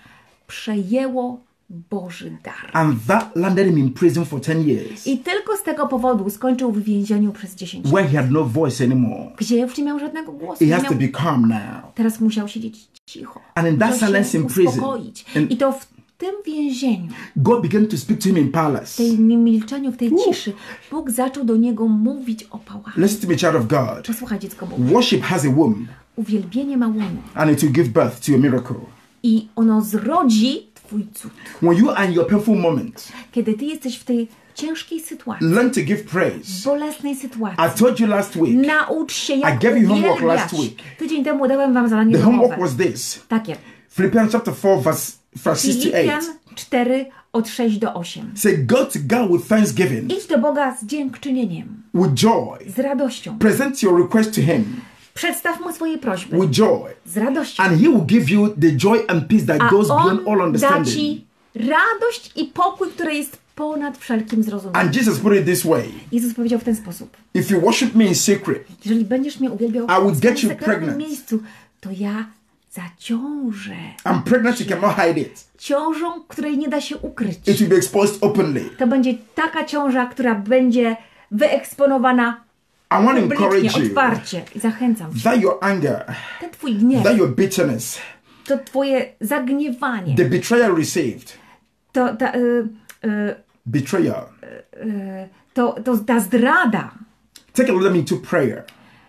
przejęło Boży dar. And that landed him in prison for ten years, I tylko z tego powodu skończył w więzieniu przez dziesięć lat, where he had no voice anymore. gdzie już nie miał żadnego głosu. He Nie has miał... to be calm now. Teraz musiał siedzieć cicho. And in that Musiał silence się in prison, uspokoić. and- I to w tym więzieniu, God began to speak to him in w palace. tej milczeniu, w tej ciszy, Bóg zaczął do niego mówić o pałacu. Listen to me, child of God. Posłuchaj, dziecko Boże. Worship has a womb, Uwielbienie ma łono and it will give birth to your miracle. i ono zrodzi twój cud. When you are in your painful moment, Kiedy ty jesteś w tej ciężkiej sytuacji, learn to give praise. bolesnej sytuacji, I told you last week, naucz się, jak I gave you homework uwielbiać. last week. Tydzień temu dałem wam zadanie the homework domowe. was this. Takie. Philippians chapter four, verse, verse six to Filipian eight. cztery od sześć do osiem. Say, go to God with thanksgiving, Idź do Boga z dziękczynieniem, with joy. z radością. Present your request to Him Przedstaw Mu swoje prośby with joy. z radością. And He will give you the joy and peace that A goes On beyond all da understanding. ci radość i pokój, który jest ponad wszelkim zrozumieniem. And Jesus put it this way. Jezus powiedział w ten sposób. If you worship me in secret, Jeżeli będziesz mnie uwielbiał I will w get swoim you sekretnym pregnant. miejscu, to ja zaciążę I'm pregnant, you cannot hide it. ciążą, której nie da się ukryć. It will be exposed openly. To będzie taka ciąża, która będzie wyeksponowana I want to publicznie, encourage you otwarcie. I zachęcam cię. that your anger, Ten twój gniew, that your bitterness, to twoje zagniewanie, the betrayal received, to, ta, y, y, betrayal. y, to, to ta zdrada. Take a little into prayer.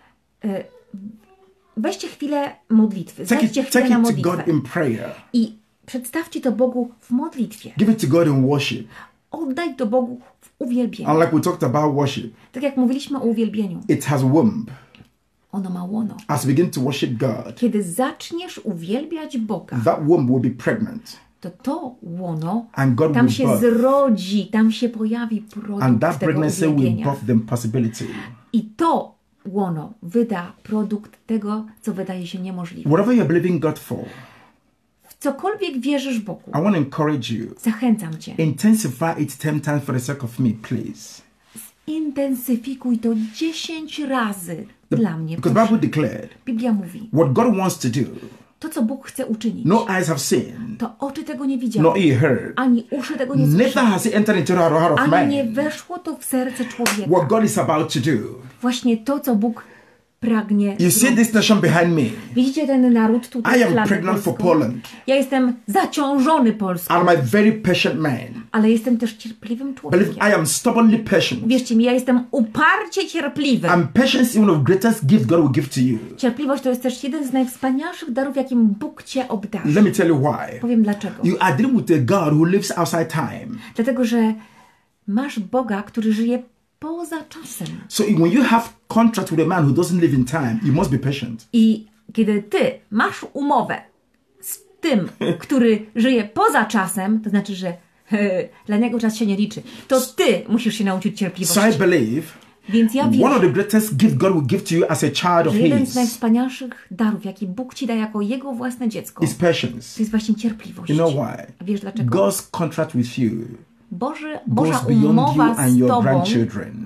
Weźcie chwilę modlitwy. Take Zajdźcie it, chwilę take na it to modlitwę. God in prayer. I przedstawcie to Bogu w modlitwie. Give it to God in worship. Oddaj to Bogu w uwielbieniu. And like we talked about worship, Tak jak mówiliśmy o uwielbieniu. it has womb. Ono ma łono. As we begin to worship God, Kiedy zaczniesz uwielbiać Boga, that womb will be pregnant. to to łono And God tam will się birth. zrodzi, tam się pojawi And produkt that tego pregnancy will uwielbienia. birth the possibility. I to łono wyda produkt tego, co wydaje się niemożliwe. Whatever you're believing God for, W cokolwiek wierzysz Bogu, I want to encourage you. zachęcam Cię. Intensify it ten times for the sake of me, please. Intensyfikuj to dziesięć razy dla mnie. Because Proszę. Bible declared, Biblia mówi, what God wants to do, to co Bóg chce uczynić, no eyes have seen, to oczy tego nie widziały, no ear heard, ani uszy tego nie neither słyszały, has it entered into the heart of ani nie man. weszło to w serce człowieka. What God is about to do. Właśnie to, co Bóg pragnie You see zrobić. this nation behind me. Widzicie ten naród tutaj I am flagę pregnant for polską? Poland. Ja jestem zaciążony Polską, I'm a very patient man. ale jestem też cierpliwym Believe człowiekiem. I am stubbornly patient. Wierzcie mi, ja jestem uparcie cierpliwy. And patience is one of the greatest gifts God will give to you. Cierpliwość to jest też jeden z najwspanialszych darów, jakim Bóg Cię obdarzy. Let me tell you why. Powiem dlaczego. You are dealing with a God who lives outside time. Dlatego, że masz Boga, który żyje poza czasem. So when you have contract with a man who doesn't live in time, you must be patient. I kiedy Ty masz umowę z tym, który żyje poza czasem, to znaczy, że dla niego czas się nie liczy, to Ty musisz się nauczyć cierpliwości. So I believe Więc ja one wierzę, of the greatest gifts God will give to you as a child of że jeden z His najwspanialszych darów, jaki Bóg Ci da jako Jego własne dziecko, is patience. to jest właśnie cierpliwość. You know why? A wiesz dlaczego? God's contract with you Boży, Boża goes beyond you umowa and z your Tobą, grandchildren.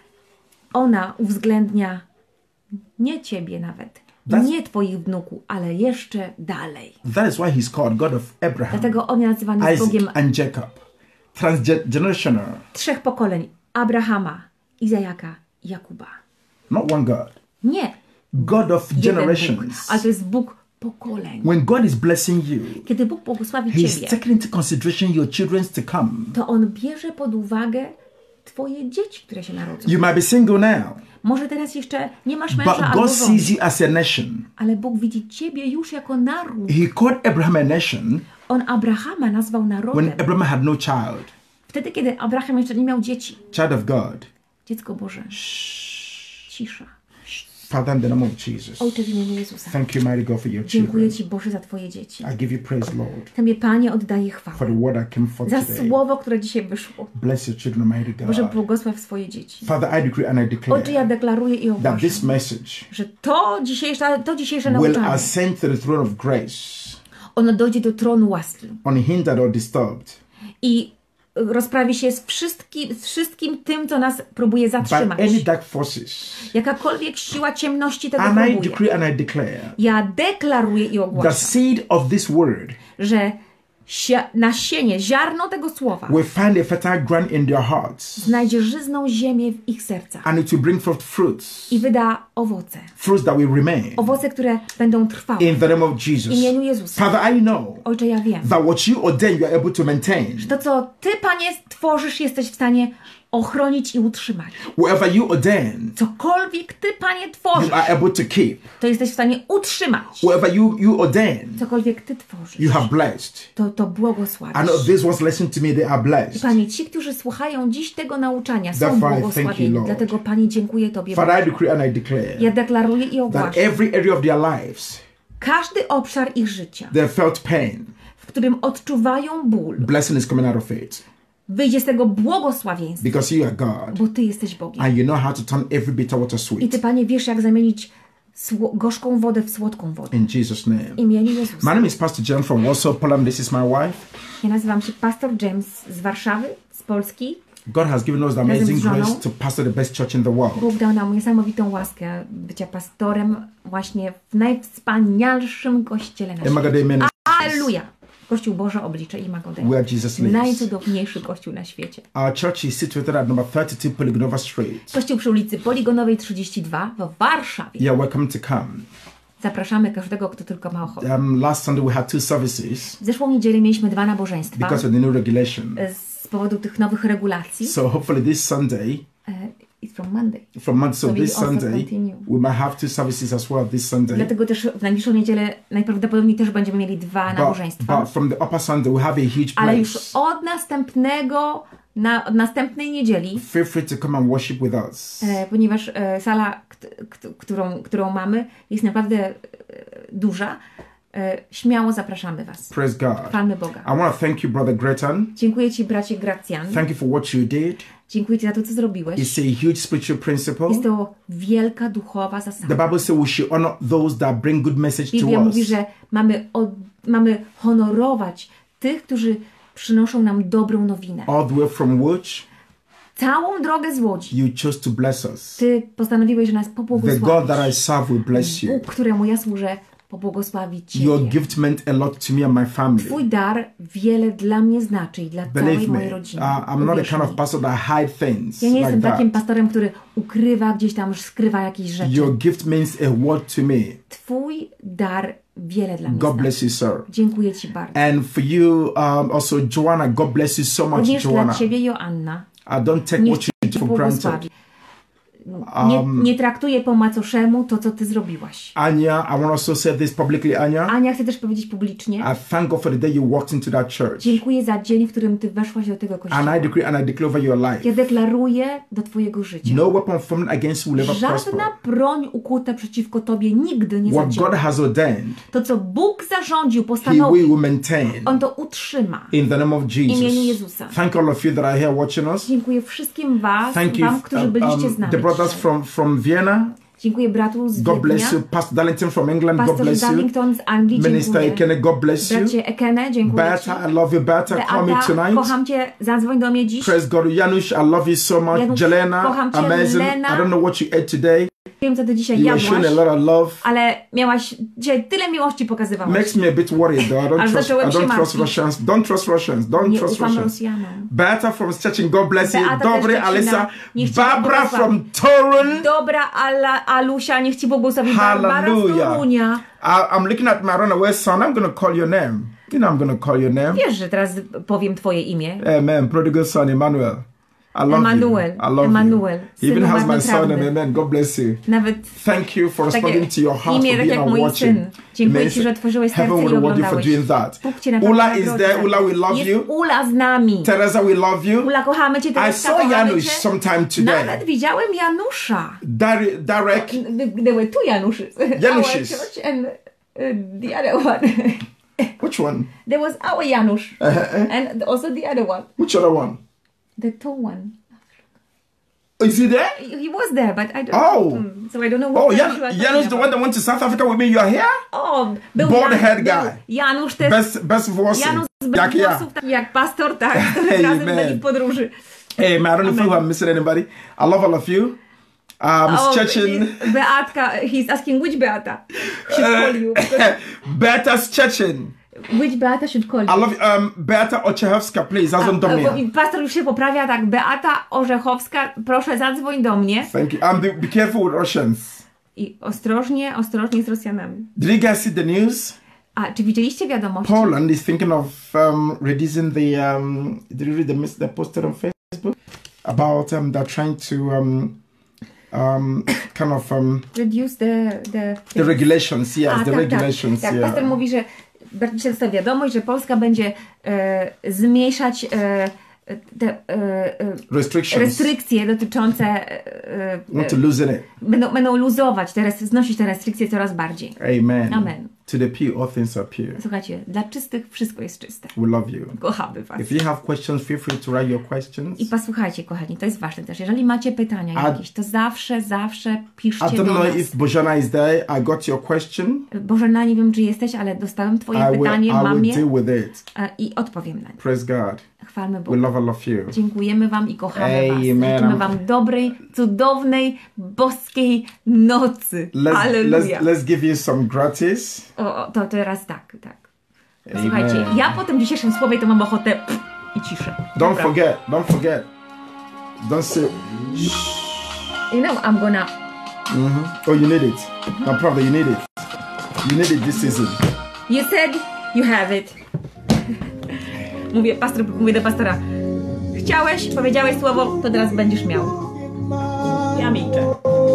ona uwzględnia nie Ciebie nawet, That's- nie Twoich wnuków, ale jeszcze dalej. That is why He's called God of Abraham, Dlatego On jest nazywany jest Isaac, Bogiem and Jacob. Transgenerational, trzech pokoleń. Abrahama, Izajaka i Jakuba. not one God. Nie God of jeden Bóg, generations. ale to jest Bóg pokoleń. When God is blessing you, Kiedy Bóg błogosławi He's Ciebie, taking into consideration your children's to come. to On bierze pod uwagę Twoje dzieci, które się narodzą. You might be single now, Może teraz jeszcze nie masz męża but albo God żony, sees you as a nation. ale Bóg widzi Ciebie już jako naród. He called Abraham a nation On Abrahama nazwał narodem. when Abraham had no child. Wtedy, kiedy Abraham jeszcze nie miał dzieci. Child of God. Dziecko Boże. Cisza. Father, in the name of Jesus, Ojcze, w imieniu Jezusa. thank you, mighty God, for your Dziękuję children. Ci, Boże, za Twoje dzieci. I give you praise, Lord, Tobie, Panie, oddaję for chwałę. the word I came for Za today. słowo, które dzisiaj wyszło. Bless your children, mighty Boże, God. błogosław swoje dzieci. Father, I decree and I Ojcze, ja declare deklaruję i that ogłaszam, this message że to dzisiejsze, to dzisiejsze will nauczanie, ascend to the throne of grace, ono dojdzie do tronu łaski unhindered or disturbed i rozprawi się z wszystkim, z wszystkim tym, co nas próbuje by zatrzymać. any dark forces. Jakakolwiek siła ciemności tego And I próbuje. decree and I declare Ja deklaruję i the ogłaszam, seed of this word że sia- nasienie, ziarno tego słowa will find a fertile ground in their hearts, znajdzie żyzną ziemię w ich sercach and it will bring forth fruits, i wyda owoce. fruits that will remain Owoce, które będą trwałe. in the name of W Jesus. imieniu Jezusa. Father, I know Ojcze, ja wiem, that what you ordain, you are able to maintain. to co Ty, Panie, tworzysz, jesteś w stanie ochronić i utrzymać. Whatever you ordain, Cokolwiek Ty, Panie, you tworzysz, are able to keep. to jesteś w stanie utrzymać. Whatever you, you ordain, Cokolwiek Ty tworzysz, you have blessed. to, to I błogosławisz. know these ones listen to me, they are blessed. Panie, ci, którzy słuchają dziś tego nauczania, są Therefore, I thank you, błogosławieni. Lord. Dlatego, Panie, dziękuję Tobie. Father, I Boże. decree and I declare Ja deklaruję i that ogłaszam. every area of their lives, Każdy obszar ich życia, they felt pain, w którym odczuwają ból, blessing is coming out of it. wyjdzie z tego błogosławieństwa, Because you are God, bo Ty jesteś Bogiem. and you know how to turn every bitter water I sweet. Ty, Panie, wiesz, jak zamienić sło- gorzką wodę w słodką wodę. In Jesus' name. W imieniu Jezusa. My name is Pastor John from Warsaw, Poland. This is my wife. Ja nazywam się Pastor James z Warszawy, z Polski. God has given us the Razem z amazing żoną. grace to pastor the best church in the world. Bóg dał nam niesamowitą łaskę bycia pastorem właśnie w najwspanialszym kościele na świecie. Emagademe. Alleluja! Kościół Boże Oblicze i Magodem. Where Jesus lives. Najcudowniejszy kościół na świecie. Our church is situated at number thirty-two Poligonova Street. Kościół przy ulicy Poligonowej trzydzieści dwa w Warszawie. You are welcome to come. Zapraszamy każdego, kto tylko ma ochotę. Um, last Sunday we had two services W zeszłą niedzielę mieliśmy dwa nabożeństwa because of the new regulation. z powodu tych nowych regulacji. So hopefully this Sunday, E, It's from Monday. from Monday, so So we this also Sunday, continue. we might have two services as well this Sunday. Dlatego też w najbliższą niedzielę najprawdopodobniej też będziemy mieli dwa But, nabożeństwa. but from the upper Sunday we have a huge Ale już place. od następnego, na, od następnej niedzieli, Feel free to come and worship with us. e, ponieważ e, sala, kt, kt, którą, którą mamy, jest naprawdę e, duża, e, śmiało zapraszamy Was. Praise God. Chwalmy Boga. I want to thank you, Brother Gretan. Dziękuję Ci, bracie Gracjan. Thank you for what you did. Dziękuję Ci za to, co zrobiłeś. It's a huge spiritual principle. Jest to wielka duchowa The zasada. Bible says we should honor those that bring good message Biblia to mówi, us. że mamy, od, mamy honorować tych, którzy przynoszą nam dobrą nowinę. All the way from which Całą drogę z Łodzi. you chose to bless us. Ty postanowiłeś, że nas The God pobłogosławić. that I serve will bless you. Bóg, któremu ja służę, pobłogosławi Your Ciebie. gift meant a lot to me and my family. Twój dar wiele dla mnie znaczy i dla Believe całej mojej me, rodziny. uh, I'm not the Uwierz kind of mi. pastor that hide things Ja nie like jestem takim that. pastorem, który ukrywa gdzieś tam, skrywa jakieś rzeczy. Your gift means a world to me. Twój dar wiele dla mnie God znaczy. bless you, sir. Dziękuję Ci bardzo. And for you, um, also Joanna, God bless you so much, Również dla Joanna. Ciebie, Joanna. I don't take Niech what you Cię do for granted. błogosławi. Nie, nie traktuję po macoszemu to, co Ty zrobiłaś. Anya, I want to also say this publicly, Anya. Ania, chcę też powiedzieć publicznie. I thank God for the day you walked into that church. Dziękuję za dzień, w którym Ty weszłaś do tego And kościoła. I decree and I declare over your life. Ja deklaruję do Twojego życia. No weapon formed against you will ever prosper. Żadna broń ukuta przeciwko Tobie nigdy nie What zadziała. God has ordained, To, co Bóg zarządził, He postanowił, will maintain. On to utrzyma. In the name of W imieniu Jesus. Jezusa. Thank all of you that are here watching us. Dziękuję wszystkim Was, Thank you, Wam, którzy um, byliście z um, nami the brothers dzisiaj. from, from Vienna. Dziękuję bratu z God bless Wiednia. you. Pastor Darlington from England. God Pastor bless you. Darlington z Anglii, Minister dziękuję. Ekene, God bless you. Bracie Ekene, dziękuję Ci. Berta, I love you. Berta, call me Beata, tonight. kocham Cię, zadzwoń do mnie dziś. Praise God. Janusz, I love you so much. Janusz, Jelena, kocham Cię. amazing. Lena. I don't know what you ate today. Wiem, co ty dzisiaj You are showing a jadłaś, lot of love. ale miałaś dzisiaj tyle miłości pokazywałaś. Makes me a bit worried though. I don't Aż trust, I zacząłem się don't trust martwić. Russians. Don't trust Russians. Don't Nie trust ufam Russians. Rosjanom. Beata from Szczecin, God bless you. Beata Dobry, też Alisa. Szczecina. Niech cię Barbara błogosławi. from Torun. Dobra, Ala, Alusia, niech ci błogosławi. Barbara z Hallelujah. Torunia. I, I'm looking at my runaway son. I'm going to call your name. You know I'm going to call your name. Wiesz, że teraz powiem twoje imię. Amen. Prodigal son, Emmanuel. I love Emmanuel. you. I love Emmanuel. you. He even Synu has my son, and marnotrawny. amen. God bless you. Nawet Thank you for takie responding to your heart imię, for tak being jak a mój watching. syn. Dziękuję ci, że otworzyłeś serce Heaven i will reward you for oglądałeś. doing that. Bóg cię na Ula pewno is nagrodzi there. za Ula, to. we love Jest you. Ula z nami. Teresa, we love you. Ula, kochamy cię, I Tereska, saw kochamy Janusz cię. sometime today. Nawet widziałem Janusza. Dar- Darek. There were two Januszy. Januszys. Our church and uh, the other one. Which one? There was our Janusz. And also the other one. Which other one? The tall one. Is he there? He was there, but I don't Oh. Hmm, so I don't know what Oh, Janusz Jan- was talking Janusz, the about. one that went to South Africa with me. You are here? O, był Bald Jan- head był guy. Janusz też. Bez, bez włosy. Janusz bez Jak ja. włosów, taki jak pastor, tak. Razem Amen. byli w podróży. Hey, man, I don't know if I'm missing anybody. I love all of you. Um, Oh, Szczecin. he's- Beatka, he's asking which Beata should call you. Beata Szczecin. Which Beata should call you? I love um, Beata Oczechowska, please. Zadzwoń do A, mnie. bo pastor już się poprawia, tak. Beata Orzechowska, proszę zadzwoń do mnie. Thank you. Um, be, be careful with Russians. I ostrożnie, ostrożnie z Rosjanami. Did you guys see the news? A, czy widzieliście wiadomości? Poland is thinking of um, reducing the. Um, did you read the, mis- the poster on Facebook about um, they're trying to um, um, kind of um, Reduce the... the, the regulations? Yes, A, the tak, regulations. Tak, tak. Yeah. Pastor mówi, że bardzo się dostała wiadomość, że Polska będzie e, zmniejszać e, te e, e, Restrictions. restrykcje dotyczące... E, e, Want to loosen it. będą, będą luzować, teraz znosić te restrykcje coraz bardziej. Amen. Amen. To the pure, all things are pure. Słuchajcie, dla czystych wszystko jest czyste. We love you. Kochamy was. If you have questions, feel free to write your questions. I posłuchajcie, kochani, to jest ważne też. Jeżeli macie pytania A- jakieś, to zawsze, zawsze I piszcie don't do know nas. if Bojana is there. I got your question. Bożena, nie wiem, czy jesteś, ale dostałem twoje I will, pytanie, I will mamie, deal with it. e, i odpowiem na nie. Praise God. Chwalmy We Boga. love all of you. Dziękujemy wam i kochamy was. Amen. Życzymy wam dobrej, cudownej, boskiej nocy. Let's, Alleluja. let's, let's give you some gratis. O, o, to teraz tak, tak. Amen. Słuchajcie, ja po tym dzisiejszym słowie to mam ochotę pff, i ciszę. Don't Dobra. forget. Don't forget. Don't say. You know, I'm gonna... Oh, you need it. Naprawdę, you need it. You need it this season. You said you have it. Mówię, pastor, mówię do pastora. Chciałeś, powiedziałeś słowo, to teraz będziesz miał. Ja milczę.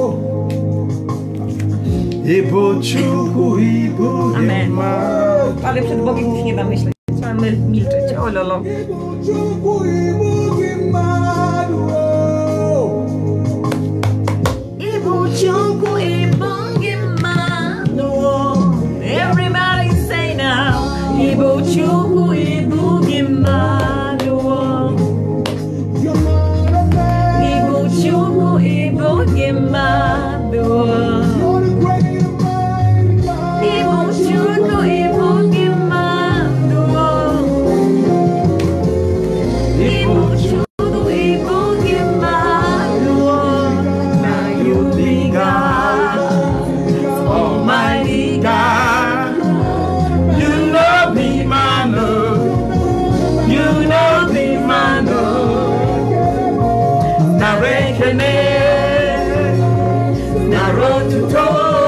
Amen. Ale przed Bogiem już nie da myśleć. Trzeba my- milczeć. O lolo. Everybody say now. Ibu chuku, ibu gimaduo. Ibu chuku, ibu gimaduo. Ibu chuku, ibu gimaduo. Ibu chuku, ibu gimaduo. Now you be God, Almighty God. You know me, my love. You know me, my love. Narekene, narotuto.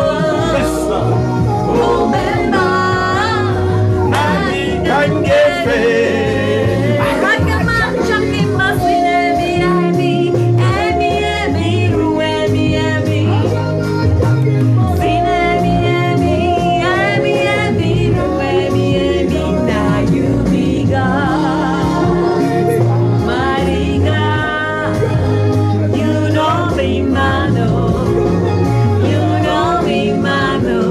Omema, Nani kangefe. Rakama, Chakima, Sinemi, Emi, Emi, Emi, Ruemi, Emi. Sinemi, Emi, Emi, Emi, Ruemi, Emi. Now you be God, mighty God. You know me, man, oh. You know me, man, oh.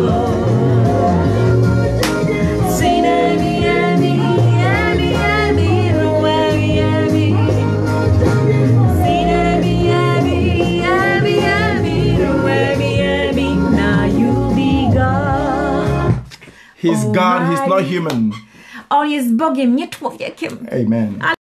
Sinemi, Emi, Emi, Emi, Ruemi, Emi. Sinemi, Emi, Emi, Emi, Ruemi, Emi. Now you be God. He's God, he's not human. On jest Bogiem, nie człowiekiem. Amen.